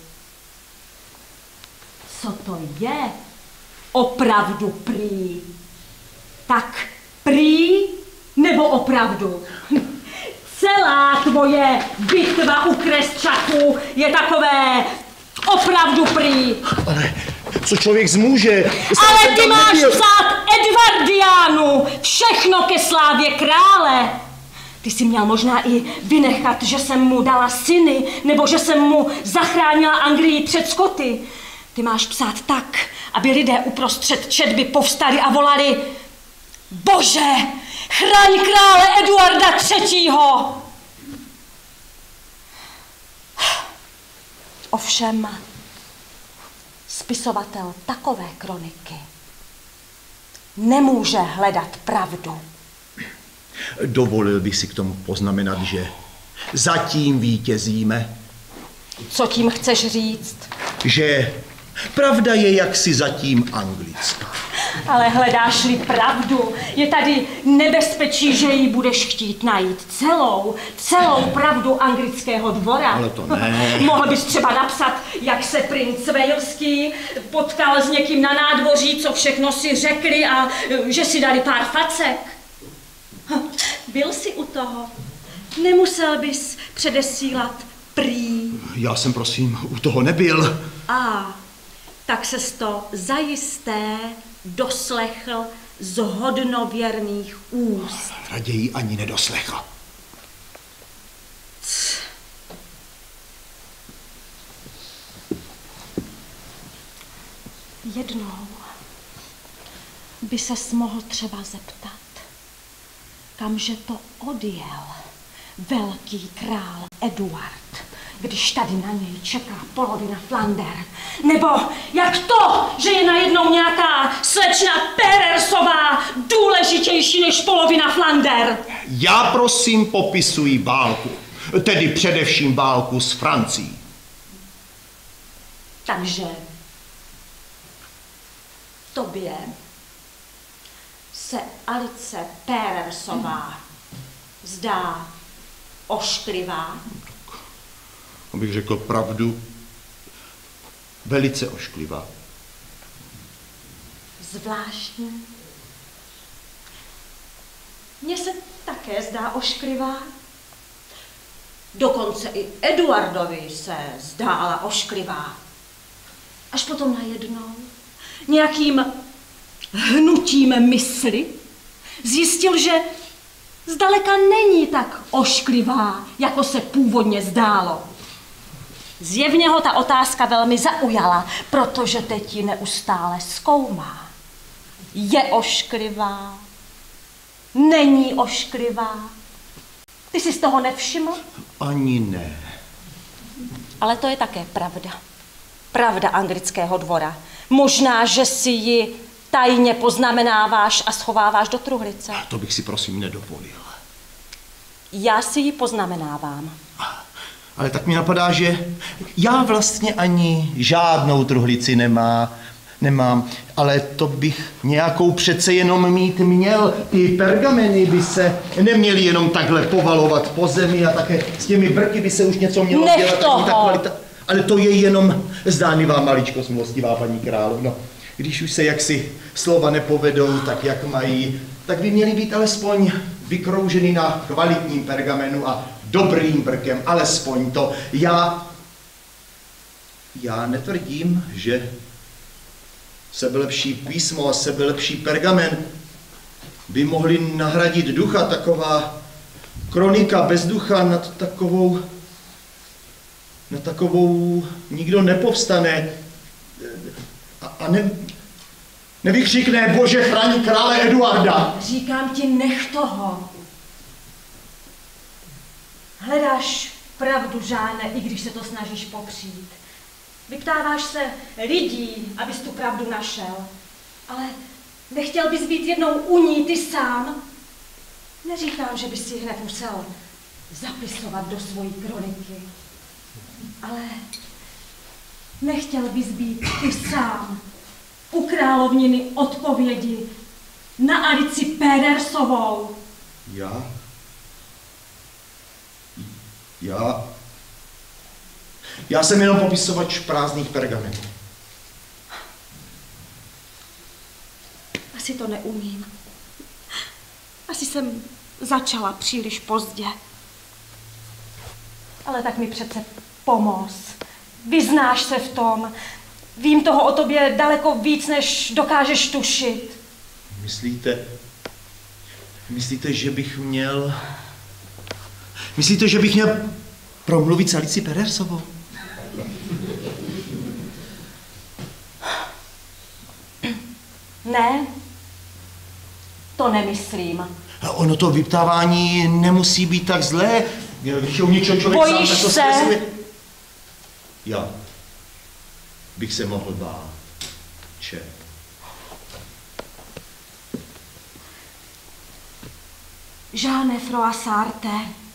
S5: Co to je opravdu prý? Tak prý nebo opravdu? Celá tvoje bitva u Kresčaku je takové opravdu prý.
S6: Ale co člověk zmůže?
S5: Ale ty máš psát Edvardiánu, všechno ke slávě krále. Ty jsi měl možná i vynechat, že jsem mu dala syny, nebo že jsem mu zachránila Anglii před Skoty. Ty máš psát tak, aby lidé uprostřed četby povstali a volali: Bože, chraň krále Eduarda třetího. Ovšem, spisovatel takové kroniky nemůže hledat pravdu.
S6: Dovolil bych si k tomu poznamenat, že zatím vítězíme.
S5: Co tím chceš říct?
S6: Že pravda je jaksi zatím anglická.
S5: Ale hledáš-li pravdu, je tady nebezpečí, že ji budeš chtít najít celou, celou pravdu anglického dvora.
S6: Ale to ne.
S5: Mohl bys třeba napsat, jak se princ Waleský potkal s někým na nádvoří, co všechno si řekli a že si dali pár facek. Byl jsi u toho. Nemusel bys předesílat prý.
S6: Já jsem prosím u toho nebyl.
S5: A tak ses to zajisté doslechl z hodnověrných úst.
S6: Raději ani nedoslechl.
S5: Jednou by ses mohl třeba zeptat, kamže to odjel velký král Eduard, když tady na něj čeká polovina Flander. Nebo jak to, že je najednou nějaká slečna Perersová důležitější než polovina Flander.
S6: Já prosím popisuji válku, tedy především válku s Francií.
S5: Takže tobě se Alice Perersová zdá ošklivá.
S6: Abych řekl pravdu, velice ošklivá.
S5: Zvláštní. Mně se také zdá ošklivá. Dokonce i Eduardovi se zdála ošklivá. Až potom najednou nějakým hnutím mysli zjistil, že zdaleka není tak ošklivá, jako se původně zdálo. Zjevně ho ta otázka velmi zaujala, protože teď ji neustále zkoumá. Je ošklivá? Není ošklivá? Ty jsi z toho nevšiml?
S6: Ani ne.
S5: Ale to je také pravda. pravda anglického dvora. Možná, že si ji tajně poznamenáváš a schováváš do truhlice.
S6: To bych si prosím nedovolil.
S5: Já si ji poznamenávám.
S6: Ale tak mi napadá, že já vlastně ani žádnou truhlici nemá, nemám, ale to bych nějakou přece jenom mít měl. Ty pergameny by se neměly jenom takhle povalovat po zemi a také s těmi brky by se už něco mělo
S5: Nech
S6: dělat.
S5: toho.
S6: Ta kvalita, ale to je jenom zdánlivá maličkost, milostivá paní královno. Když už se jaksi slova nepovedou tak, jak mají, tak by měly být alespoň vykrouženy na kvalitním pergamenu a dobrým brkem, alespoň to. Já, já netvrdím, že sebelepší písmo a sebelepší pergamen by mohli nahradit ducha. Taková kronika bez ducha nad takovou, nad takovou nikdo nepovstane a, a ne, nevykřikne Bože chraň krále Eduarda.
S5: Říkám ti, nech toho. Hledáš pravdu, Žáne, i když se to snažíš popřít. Vyptáváš se lidí, abys tu pravdu našel. Ale nechtěl bys být jednou u ní ty sám? Neříkám, že bys si hned musel zapisovat do svojí kroniky. Ale nechtěl bys být ty sám u královniny odpovědi na Alici Pedersovou.
S6: Já? Já? Já jsem jenom popisovač prázdných pergamenů.
S5: Asi to neumím. Asi jsem začala příliš pozdě. Ale tak mi přece pomoz. Vyznáš se v tom. Vím toho o tobě daleko víc, než dokážeš tušit.
S6: Myslíte, myslíte, že bych měl, myslíte, že bych měl promluvit s Alicí Pedersovou?
S5: Ne, to nemyslím.
S6: A ono to vyptávání nemusí být tak zlé. Když je u něčeho člověk
S5: Bojíš
S6: sám, tak to
S5: se?
S6: zkresluje. Já bych se mohl bát. Če.
S5: Žáne Froissarte,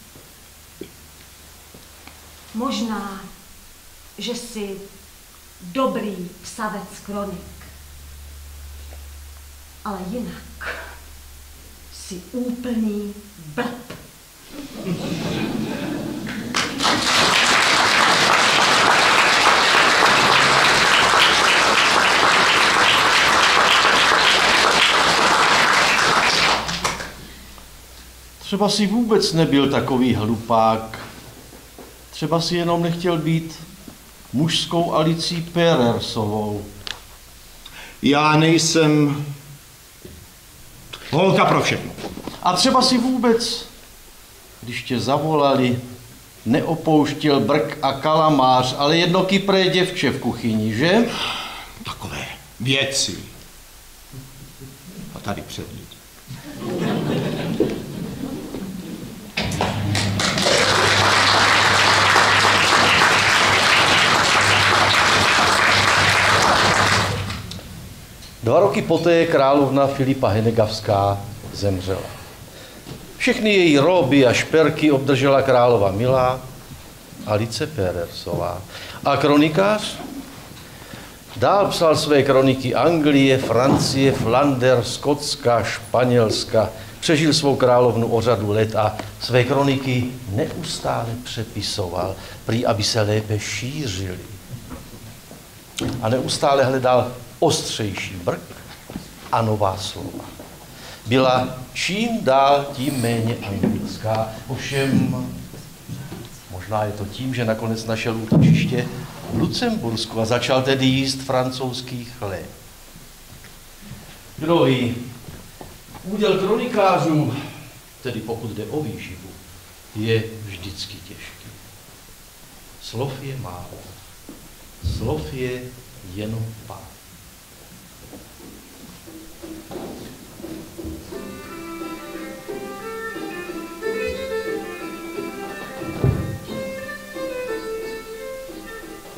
S5: možná, že jsi dobrý psavec kronik, ale jinak jsi úplný blb.
S1: Třeba si vůbec nebyl takový hlupák. Třeba si jenom nechtěl být mužskou Alicí Pedersovou.
S6: Já nejsem holka pro všechno.
S1: A třeba si vůbec, když tě zavolali, neopouštěl brk a kalamář, ale jedno kypré děvče v kuchyni, že?
S6: Takové věci. A tady před lidí.
S1: Dva roky poté královna Filipa Henegavská zemřela. Všechny její roby a šperky obdržela králova milá Alice Pedersová. A kronikář dál psal své kroniky Anglie, Francie, Flander, Skotska, Španělska. Přežil svou královnu o řadu let a své kroniky neustále přepisoval, prý aby se lépe šířily. A neustále hledal ostřejší brk a nová slova. Byla čím dál tím méně anglická, ovšem možná je to tím, že nakonec našel útočiště v Lucembursku a začal tedy jíst francouzský chléb. Kdo ví, úděl kronikářů, tedy pokud jde o výživu, je vždycky těžký. Slov je málo, slov je jenom pár.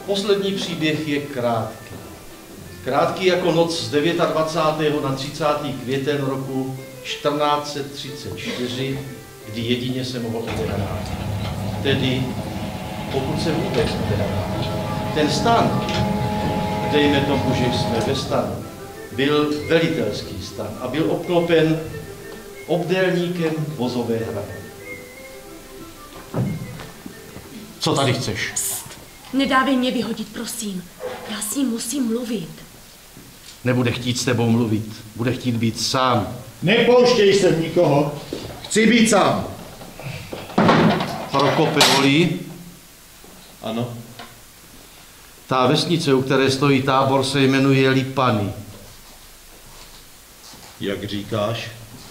S1: Poslední příběh je krátký. Krátký jako noc z dvacátého devátého na třicátý květen roku čtrnáct set třicet čtyři, kdy jedině se mohl odehrát. Tedy, pokud se vůbec odehrát. Ten stan, dejme tomu, že jsme ve stanu, byl velitelský stan a byl obklopen obdélníkem vozové hrady. Co tady chceš?
S2: Psst, nedávej mě vyhodit, prosím. Já s ním musím mluvit.
S1: Nebude chtít s tebou mluvit, bude chtít být sám.
S6: Nepouštěj se nikoho, chci být sám.
S1: Prokope volí.
S6: Ano.
S1: Ta vesnice, u které stojí tábor, se jmenuje Lipany.
S6: Jak říkáš?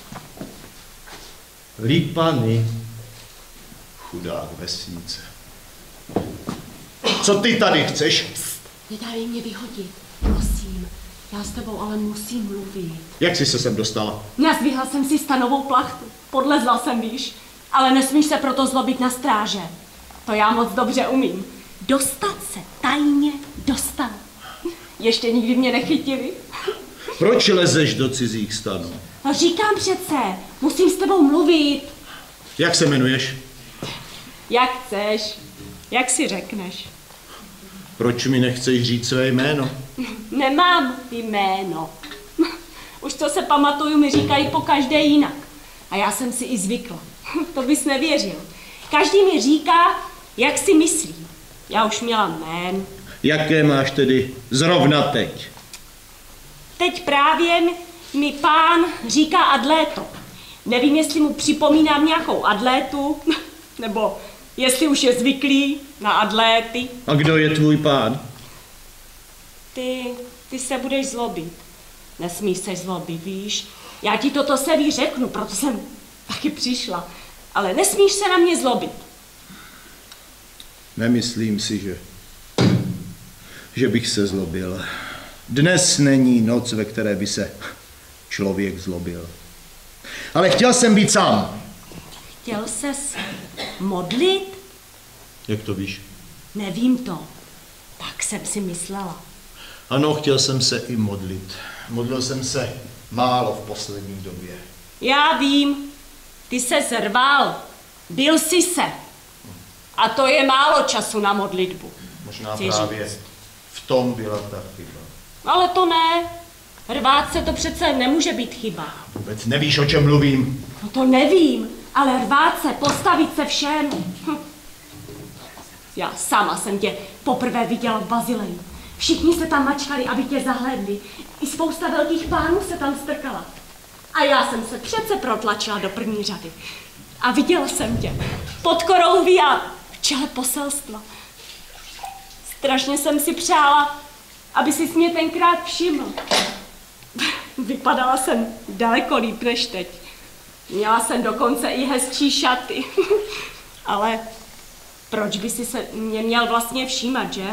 S1: Lipany.
S6: Chudák vesnice. Co ty tady chceš?
S2: Psst, nedávej mě vyhodit, prosím. Já s tebou ale musím mluvit.
S6: Jak jsi se sem dostala?
S2: Nazvihla jsem si stanovou plachtu. Podlezla jsem, víš. Ale nesmíš se proto zlobit na stráže. To já moc dobře umím. Dostat se tajně dostat. Ještě nikdy mě nechytili.
S6: Proč lezeš do cizích stanů?
S2: No říkám přece, musím s tebou mluvit.
S6: Jak se jmenuješ?
S2: Jak chceš, jak si řekneš.
S6: Proč mi nechceš říct své jméno?
S2: Nemám jméno. Už co se pamatuju, mi říkají po každé jinak. A já jsem si i zvykla. To bys nevěřil. Každý mi říká, jak si myslí. Já už měla jmén.
S6: Jaké máš tedy zrovna teď?
S2: Teď právě mi pán říká Adléto. Nevím, jestli mu připomínám nějakou Adlétu, nebo jestli už je zvyklý na Adléty.
S6: A kdo je tvůj pán?
S2: Ty, ty se budeš zlobit. Nesmíš se zlobit, víš? Já ti toto celý řeknu, proto jsem taky přišla. Ale nesmíš se na mě zlobit.
S6: Nemyslím si, že, že bych se zlobil. Dnes není noc, ve které by se člověk zlobil. Ale chtěl jsem být sám.
S2: Chtěl ses modlit?
S6: Jak to víš?
S2: Nevím to. Tak jsem si myslela.
S6: Ano, chtěl jsem se i modlit. Modlil jsem se málo v poslední době.
S2: Já vím, ty se zrval. Bil jsi se. A to je málo času na modlitbu.
S6: Možná
S2: Chci
S6: právě
S2: říct.
S6: v tom byla ta chyba.
S2: Ale to ne. Rvát se to přece nemůže být chyba.
S6: Vůbec nevíš, o čem mluvím.
S2: No to nevím, ale rvát se, postavit se všem. Hm. Já sama jsem tě poprvé viděla v Bazileji. Všichni se tam mačkali, aby tě zahlédli. I spousta velkých pánů se tam strkala. A já jsem se přece protlačila do první řady. A viděla jsem tě pod korouhví a v čele poselstva. Strašně jsem si přála, aby si mě tenkrát všiml. Vypadala jsem daleko líp než teď. Měla jsem dokonce i hezčí šaty. Ale proč by si se mě měl vlastně všímat, že?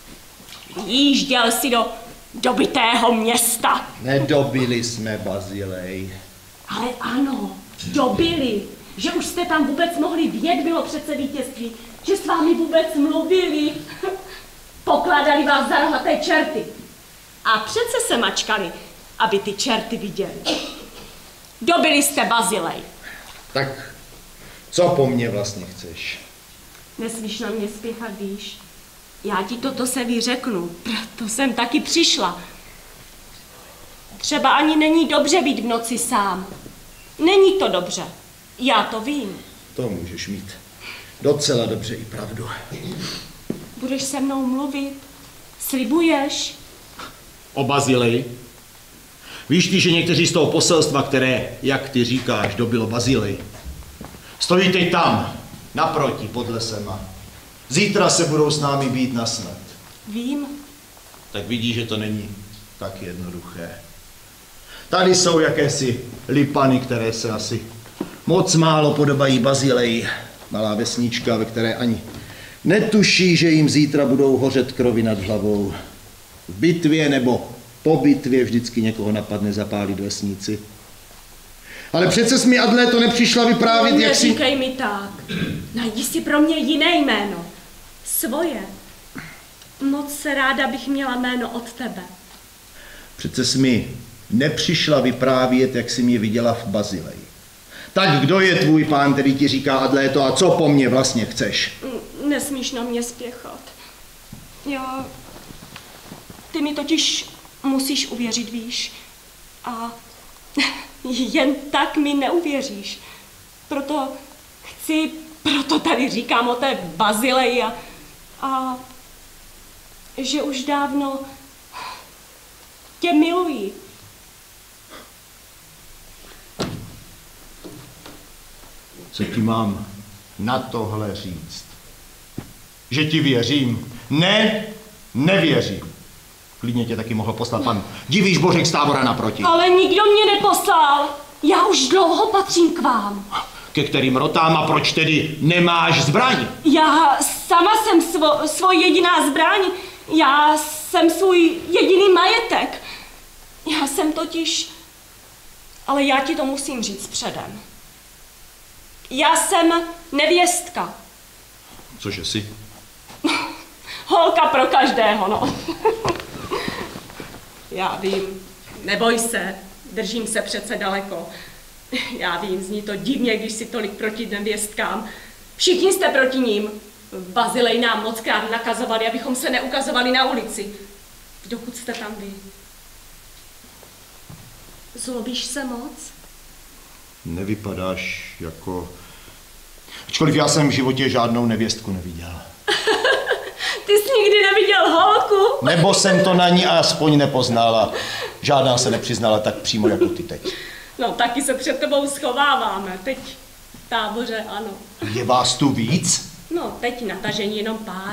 S2: Jížděl si do dobitého města.
S6: Nedobili jsme Bazilej.
S2: Ale ano, dobili. Že už jste tam vůbec mohli vjet, bylo přece vítězství. Že s vámi vůbec mluvili. Pokládali vás za rohaté čerty. A přece se mačkali, aby ty čerty viděli. Dobili jste Bazilej.
S6: Tak co po mně vlastně chceš?
S2: Nesmíš na mě spěchat, víš? Já ti toto se vyřeknu, proto jsem taky přišla. Třeba ani není dobře být v noci sám. Není to dobře. Já to vím.
S6: To můžeš mít docela dobře i pravdu.
S2: Budeš se mnou mluvit? Slibuješ?
S6: O Bazilej? Víš ty, že někteří z toho poselstva, které, jak ty říkáš, dobilo Bazilej, stojí teď tam, naproti, pod lesem a zítra se budou s námi být nasnad.
S2: Vím.
S6: Tak vidíš, že to není tak jednoduché. Tady jsou jakési Lipany, které se asi moc málo podobají Bazileji. Malá vesnička, ve které ani netuší, že jim zítra budou hořet krovy nad hlavou. V bitvě nebo po bitvě vždycky někoho napadne zapálit vesnici. Ale přece jsi mi, Adléto, nepřišla vyprávět,
S2: no,
S6: jak si...
S2: Neříkej mi tak. Najdi si pro mě jiné jméno. Svoje. Moc ráda bych měla jméno od tebe.
S6: Přece jsi mi nepřišla vyprávět, jak jsi mě viděla v Bazileji. Tak kdo je tvůj pán, který ti říká, Adléto, a co po mně vlastně chceš?
S2: Nesmíš na mě spěchat. Já... Ty mi totiž musíš uvěřit, víš. A jen tak mi neuvěříš. Proto chci, proto tady říkám o té Bazileji a, a že už dávno tě miluji.
S6: Co ti mám na tohle říct? Že ti věřím? Ne, nevěřím. Klidně tě taky mohl poslat pan Divíš Bořek z Tábora naproti.
S2: Ale nikdo mě neposlal. Já už dlouho patřím k vám.
S6: Ke kterým rotám a proč tedy nemáš zbraň?
S2: Já sama jsem svo, svoj jediná zbraň. Já jsem svůj jediný majetek. Já jsem totiž... Ale já ti to musím říct předem. Já jsem nevěstka.
S6: Cože jsi?
S2: Holka pro každého, no. Já vím, neboj se, držím se přece daleko. Já vím, zní to divně, když si tolik proti nevěstkám. Všichni jste proti ním. V Bazileji nám mockrát nakazovali, abychom se neukazovali na ulici. Dokud jste tam vy. Zlobíš se moc?
S6: Nevypadáš jako... Ačkoliv já jsem v životě žádnou nevěstku neviděl.
S2: Ty jsi nikdy neviděl holku?
S6: Nebo jsem to na ní aspoň nepoznala. Žádná se nepřiznala tak přímo jako ty teď.
S2: No, taky se před tebou schováváme. Teď v Táboře, ano.
S6: Je vás tu víc?
S2: No, teď natažení jenom pár.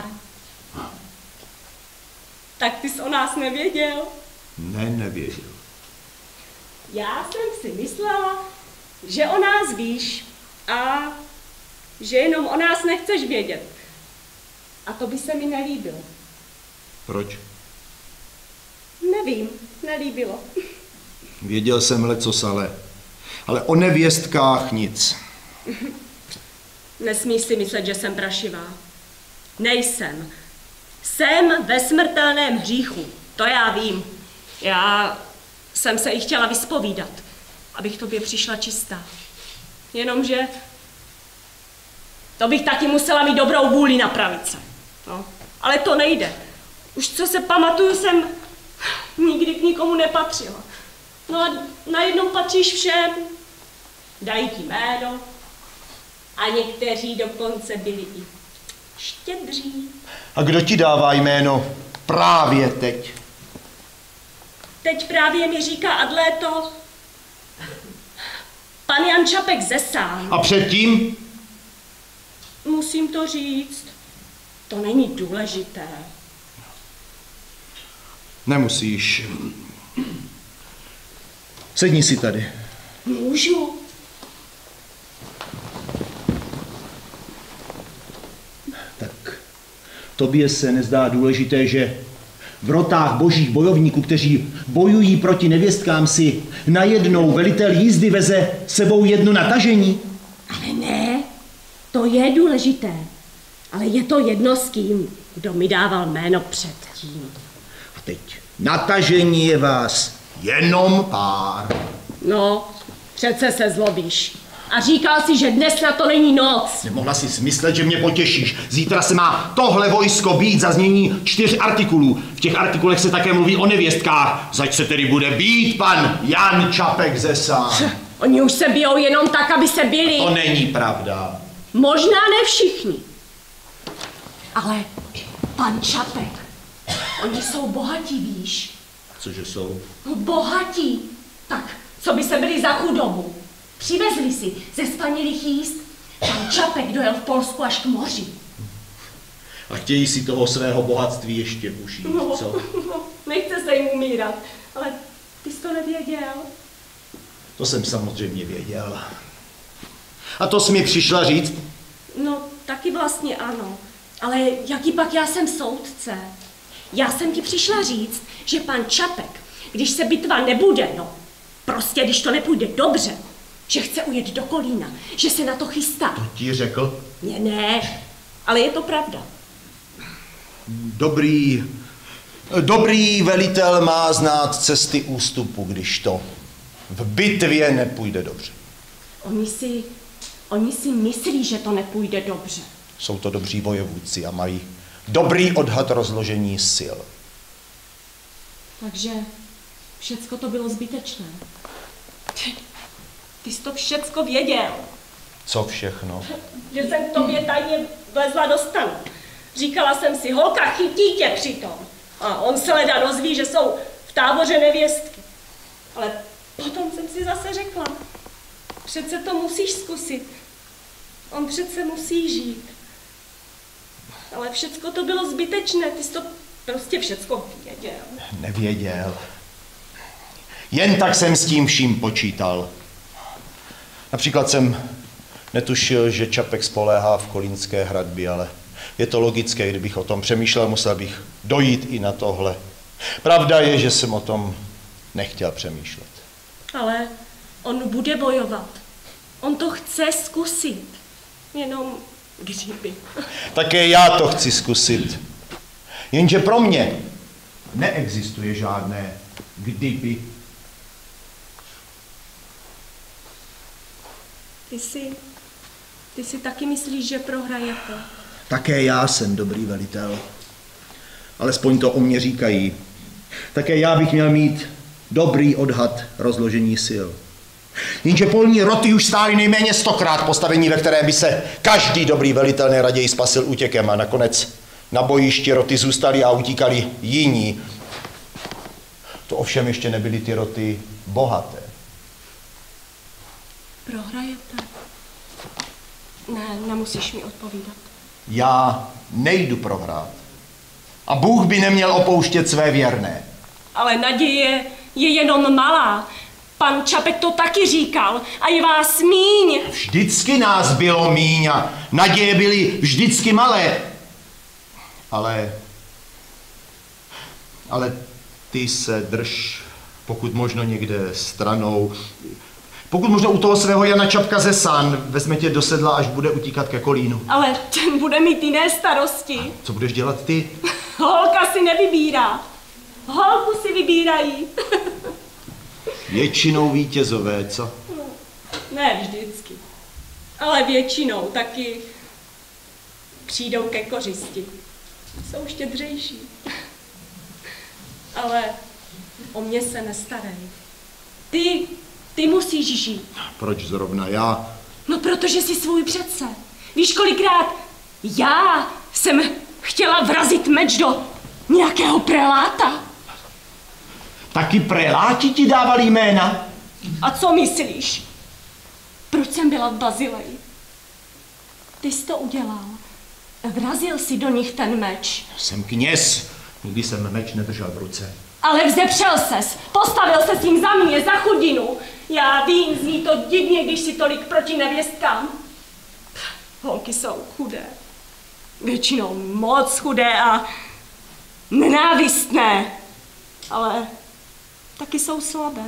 S2: Tak ty jsi o nás nevěděl?
S6: Ne, nevěděl.
S2: Já jsem si myslela, že o nás víš a že jenom o nás nechceš vědět. A to by se mi nelíbilo.
S6: Proč?
S2: Nevím, nelíbilo.
S6: Věděl jsem lecos, ale, ale o nevěstkách nic.
S2: Nesmíš si myslet, že jsem prašivá. Nejsem. Jsem ve smrtelném hříchu. To já vím. Já jsem se i chtěla vyspovídat, abych tobě přišla čistá. Jenomže to bych taky musela mít dobrou vůli napravit se. No, ale to nejde. Už co se pamatuju, jsem nikdy k nikomu nepatřila. No a najednou patříš všem. Dají ti jméno. A někteří dokonce byli i štědří.
S6: A kdo ti dává jméno právě teď?
S2: Teď právě mi říká Adléto pan Jan Čapek ze Sán.
S6: A předtím?
S2: Musím to říct. To není důležité.
S6: Nemusíš. Sedni si tady.
S2: Můžu.
S6: Tak tobě se nezdá důležité, že v rotách božích bojovníků, kteří bojují proti nevěstkám, si najednou velitel jízdy veze sebou jedno natažení?
S2: Ale ne, to je důležité. Ale je to jedno s kým, kdo mi dával jméno předtím.
S6: A teď natažení je vás jenom pár.
S2: No, přece se zlobíš. A říkal si, že dnes na to není noc.
S6: Nemohla si smyslet, že mě potěšíš. Zítra se má tohle vojsko být za znění čtyř artikulů. V těch artikulech se také mluví o nevěstkách. Zač se tedy bude být pan Jan Čapek ze Sán.
S2: Oni už se bijou jenom tak, aby se bili.
S6: To není pravda.
S2: Možná ne všichni. Ale pan Čapek, oni jsou bohatí, víš.
S6: Cože jsou?
S2: Bohatí. Tak, co by se byli za chudobu? Přivezli si ze spanilých jízd. Pan Čapek dojel v Polsku až k moři.
S6: A chtějí si toho svého bohatství ještě užít,
S2: no,
S6: co?
S2: No, nechce se jim umírat, ale ty jsi to nevěděl.
S6: To jsem samozřejmě věděl. A to jsi mi přišla říct?
S2: No, taky vlastně ano. Ale jaký pak já jsem soudce? Já jsem ti přišla říct, že pan Čapek, když se bitva nebude, no, prostě když to nepůjde dobře, že chce ujet do Kolína, že se na to chystá.
S6: To ti řekl?
S2: Ne, ne, ale je to pravda.
S6: Dobrý, dobrý velitel má znát cesty ústupu, když to v bitvě nepůjde dobře.
S2: Oni si, oni si myslí, že to nepůjde dobře.
S6: Jsou to dobří bojovníci a mají dobrý odhad rozložení sil.
S2: Takže všecko to bylo zbytečné. Ty, ty jsi to všecko věděl.
S6: Co všechno?
S2: Že jsem k tobě tajně vlezla do stanu. Říkala jsem si, holka chytí tě přitom. A on se leda dozví, že jsou v táboře nevěstky. Ale potom jsem si zase řekla, přece to musíš zkusit. On přece musí žít. Ale všecko to bylo zbytečné, ty jsi to prostě všecko věděl.
S6: Nevěděl. Jen tak jsem s tím vším počítal. Například jsem netušil, že Čapek spoléhá v kolínské hradbě, ale je to logické, kdybych o tom přemýšlel, musel bych dojít i na tohle. Pravda je, že jsem o tom nechtěl přemýšlet.
S2: Ale on bude bojovat. On to chce zkusit. Jenom kdyby.
S6: Také já to chci zkusit. Jenže pro mě neexistuje žádné kdyby.
S2: Ty si, ty si taky myslíš, že prohrajete.
S6: Také já jsem dobrý velitel. Alespoň to o mě říkají. Také já bych měl mít dobrý odhad rozložení sil. Jenže polní roty už stály nejméně stokrát postavení, ve kterém by se každý dobrý velitel nejraději spasil útěkem a nakonec na bojišti roty zůstaly a utíkali jiní. To ovšem ještě nebyly ty roty bohaté.
S2: Prohrajete? Ne, nemusíš mi odpovídat.
S6: Já nejdu prohrát. A Bůh by neměl opouštět své věrné.
S2: Ale naděje je jenom malá. Pan Čapek to taky říkal a je vás míň.
S6: Vždycky nás bylo míň a naděje byly vždycky malé. Ale, ale ty se drž, pokud možno někde stranou. Pokud možno u toho svého Jana Čapka ze San, vezme tě do sedla, až bude utíkat ke Kolínu.
S2: Ale ten bude mít jiné starosti.
S6: A co budeš dělat ty?
S2: Holka si nevybírá. Holku si vybírají.
S6: Většinou vítězové, co?
S2: Ne vždycky. Ale většinou taky přijdou ke kořisti. Jsou štědřejší. Ale o mě se nestarej. Ty, ty musíš žít.
S6: Proč zrovna já?
S2: No protože jsi svůj přece. Víš, kolikrát já jsem chtěla vrazit meč do nějakého preláta.
S6: Taky preláti ti dávali jména?
S2: A co myslíš? Proč jsem byla v Bazileji? Ty jsi to udělal. Vrazil si do nich ten meč.
S6: Jsem kněz. Nikdy jsem meč nedržel v ruce.
S2: Ale vzepřel ses. Postavil se s tím za mě, za chudinu. Já vím, zní to divně, když si tolik proti nevěstkám. Holky jsou chudé. Většinou moc chudé a nenávistné. Ale taky jsou slabé.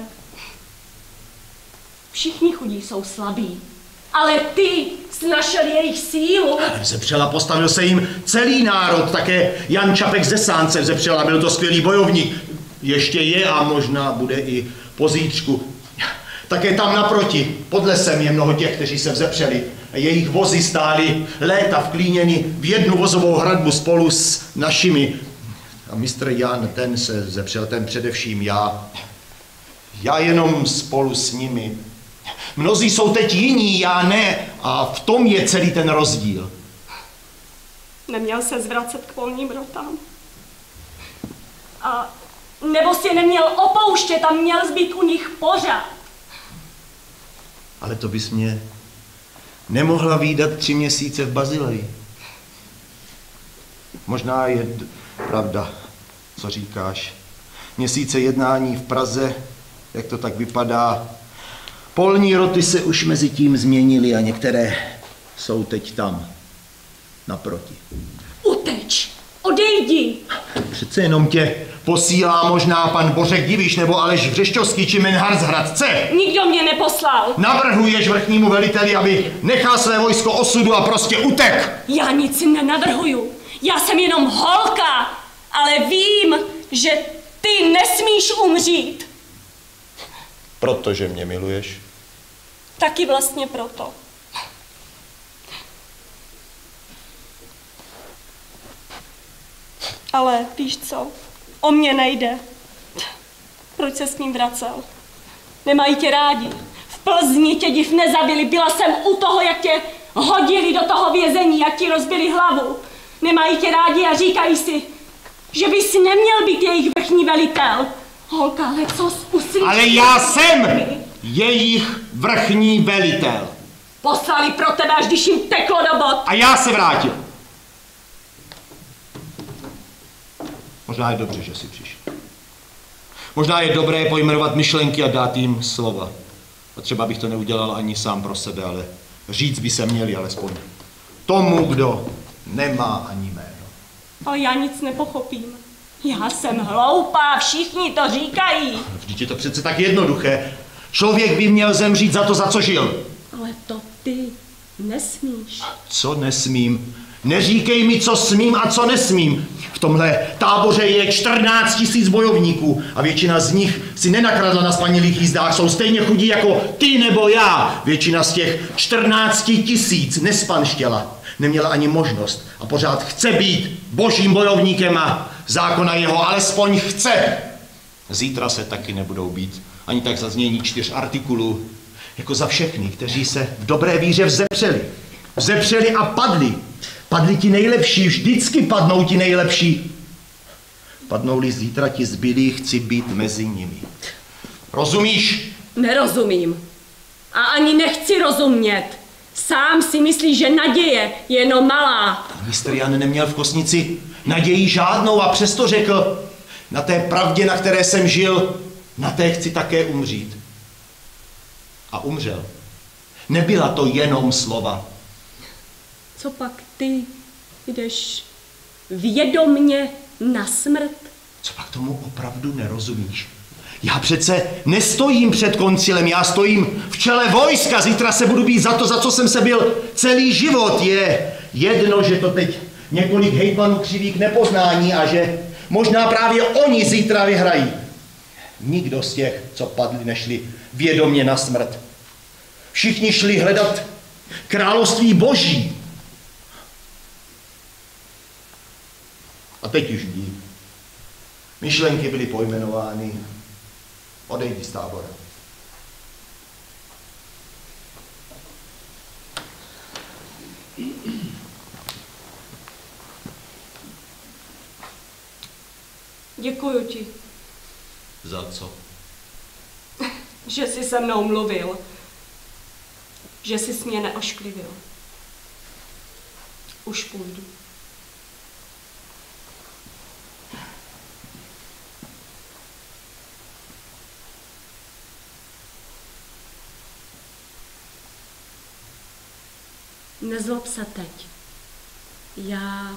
S2: Všichni chudí jsou slabí. Ale ty jsi našel jejich sílu.
S6: Vzepřel a postavil se jim celý národ. Také Jan Čapek ze Sánce vzepřel a byl to skvělý bojovník. Ještě je a možná bude i pozítřku. Také tam naproti, pod lesem, je mnoho těch, kteří se vzepřeli. Jejich vozy stály léta vklíněny v jednu vozovou hradbu spolu s našimi. A mistr Jan, ten se vzepřel, ten především já. Já jenom spolu s nimi. Mnozí jsou teď jiní, já ne. A v tom je celý ten rozdíl.
S2: Neměl se zvracet k polním rotám. A nebo si je neměl opouštět a měl zbýt u nich pořád.
S6: Ale to bys mě nemohla vídat tři měsíce v Bazileji. Možná je pravda, co říkáš. Měsíce jednání v Praze, jak to tak vypadá. Polní roty se už mezi tím změnily a některé jsou teď tam, naproti.
S2: Uteč, odejdi.
S6: Přece jenom tě posílá možná pan Bořek Diviš nebo Aleš Vřešťovský či Menhar z Hradce.
S2: Nikdo mě neposlal.
S6: Navrhuješ vrchnímu veliteli, aby nechal své vojsko osudu a prostě utek.
S2: Já nic nenavrhuju. Já jsem jenom holka, ale vím, že ty nesmíš umřít.
S6: Protože mě miluješ.
S2: Taky vlastně proto. Ale víš co? O mě nejde. Proč se s ním vracel? Nemají tě rádi. V Plzni tě div nezabili. Byla jsem u toho, jak tě hodili do toho vězení, jak ti rozbili hlavu. Nemají tě rádi a říkají si, že bys neměl být jejich vrchní velitel. Holka, lecos uslyší.
S6: Ale já jsem jejich vrchní velitel.
S2: Poslali pro tebe, až když jim teklo do bod.
S6: A já se vrátil. Možná je dobře, že jsi přišel. Možná je dobré pojmenovat myšlenky a dát jim slova. A třeba bych to neudělal ani sám pro sebe, ale říct by se měli alespoň tomu, kdo nemá ani jméno.
S2: Ale já nic nepochopím. Já jsem hloupá, všichni to říkají.
S6: Vždyť je to přece tak jednoduché. Člověk by měl zemřít za to, za co žil.
S2: Ale to ty nesmíš.
S6: Co nesmím? Neříkej mi, co smím a co nesmím. V tomhle táboře je čtrnáct tisíc bojovníků a většina z nich si nenakradla na spanilých jízdách. Jsou stejně chudí jako ty nebo já. Většina z těch čtrnácti tisíc nespanštěla. Neměla ani možnost a pořád chce být božím bojovníkem a zákona jeho alespoň chce. Zítra se taky nebudou být ani tak za znění čtyř artikulů, jako za všechny, kteří se v dobré víře vzepřeli. Vzepřeli a padli. Padli ti nejlepší, vždycky padnou ti nejlepší. Padnou-li zítra ti zbylí, chci být mezi nimi. Rozumíš?
S2: Nerozumím. A ani nechci rozumět. Sám si myslíš, že naděje je jenom malá.
S6: Mistr Jan neměl v kosnici naději žádnou a přesto řekl, na té pravdě, na které jsem žil, na té chci také umřít. A umřel. Nebyla to jenom slova.
S2: Co pak ty jdeš vědomně na smrt?
S6: Co pak tomu opravdu nerozumíš? Já přece nestojím před koncilem, já stojím v čele vojska, zítra se budu být za to, za co jsem se byl celý život. Je jedno, že to teď několik hejtmanů křiví k nepoznání a že možná právě oni zítra vyhrají. Nikdo z těch, co padli, nešli vědomě na smrt. Všichni šli hledat království boží. A teď už ví. Myšlenky byly pojmenovány. Odejdi z tábora.
S2: Děkuju ti,
S6: Za co?
S2: že jsi se mnou mluvil. Že jsi mě neošklivil. Už půjdu. Nezlob se teď. Já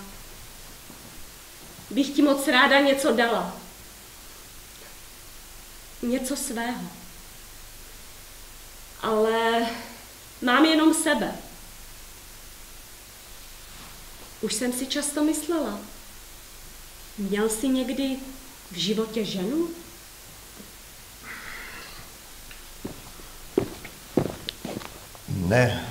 S2: bych ti moc ráda něco dala. Něco svého. Ale mám jenom sebe. Už jsem si často myslela. Měl jsi někdy v životě ženu?
S6: Ne.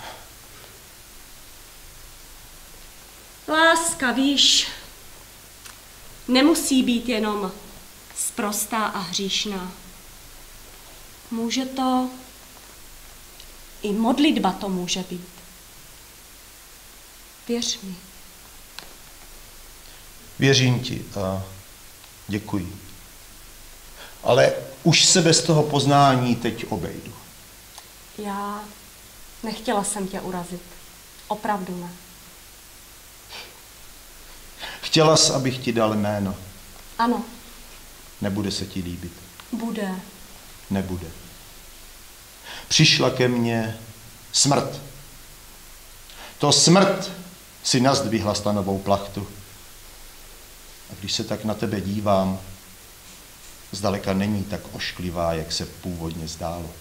S2: Láska, víš, nemusí být jenom sprostá a hříšná. Může to, i modlitba to může být. Věř mi.
S6: Věřím ti a děkuji. Ale už se bez toho poznání teď obejdu.
S2: Já nechtěla jsem tě urazit. Opravdu ne.
S6: Chtěla jsi, abych ti dal jméno.
S2: Ano,
S6: Nebude se ti líbit.
S2: bude.
S6: Nebude. Přišla ke mně smrt. To smrt si nazdvihla stanovou plachtu. A když se tak na tebe dívám, zdaleka není tak ošklivá, jak se původně zdálo.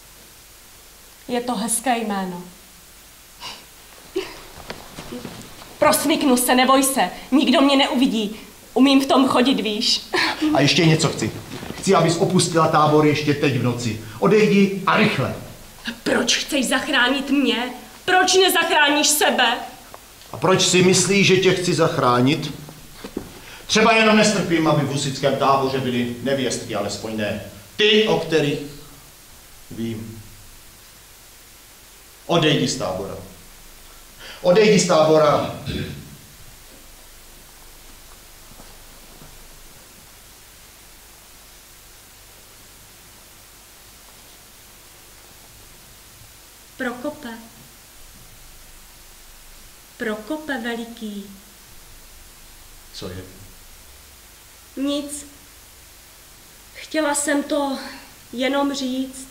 S2: Je to hezké jméno. Prosmyknu se, neboj se, nikdo mě neuvidí. Umím v tom chodit, víš.
S6: A ještě něco chci. Chci, abys opustila tábor ještě teď v noci. Odejdi a rychle.
S2: Proč chceš zachránit mě? Proč nezachráníš sebe?
S6: A proč si myslíš, že tě chci zachránit? Třeba jenom nestrpím, aby v husickém táboře byly nevěstky, alespoň ne ty, o kterých vím. Odejdi z tábora. Odejdi z tábora.
S2: Prokope. Prokope veliký.
S6: Co je?
S2: Nic. Chtěla jsem to jenom říct.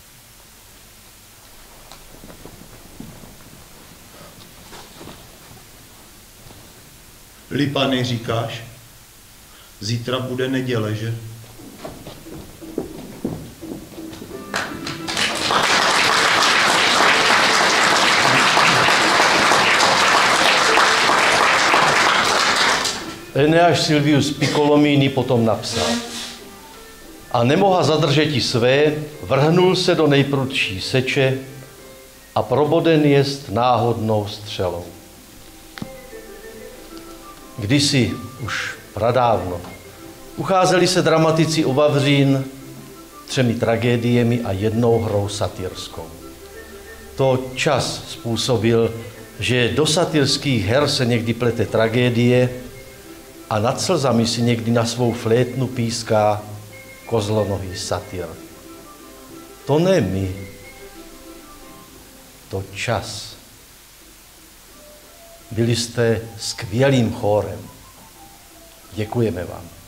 S6: Lipany říkáš? Zítra bude neděle, že?
S1: Eneáš Silvius Piccolomini potom napsal: a nemoha zadržeti své, vrhnul se do nejprudší seče a proboden jest náhodnou střelou. Kdysi, už pradávno, ucházeli se dramatici o Vavřín třemi tragédiemi a jednou hrou satyrskou. To čas způsobil, že do satyrských her se někdy plete tragédie a nad slzami si někdy na svou flétnu píská kozlonohý satyr. To ne my, to čas. Byli jste skvělým chórem. Děkujeme vám.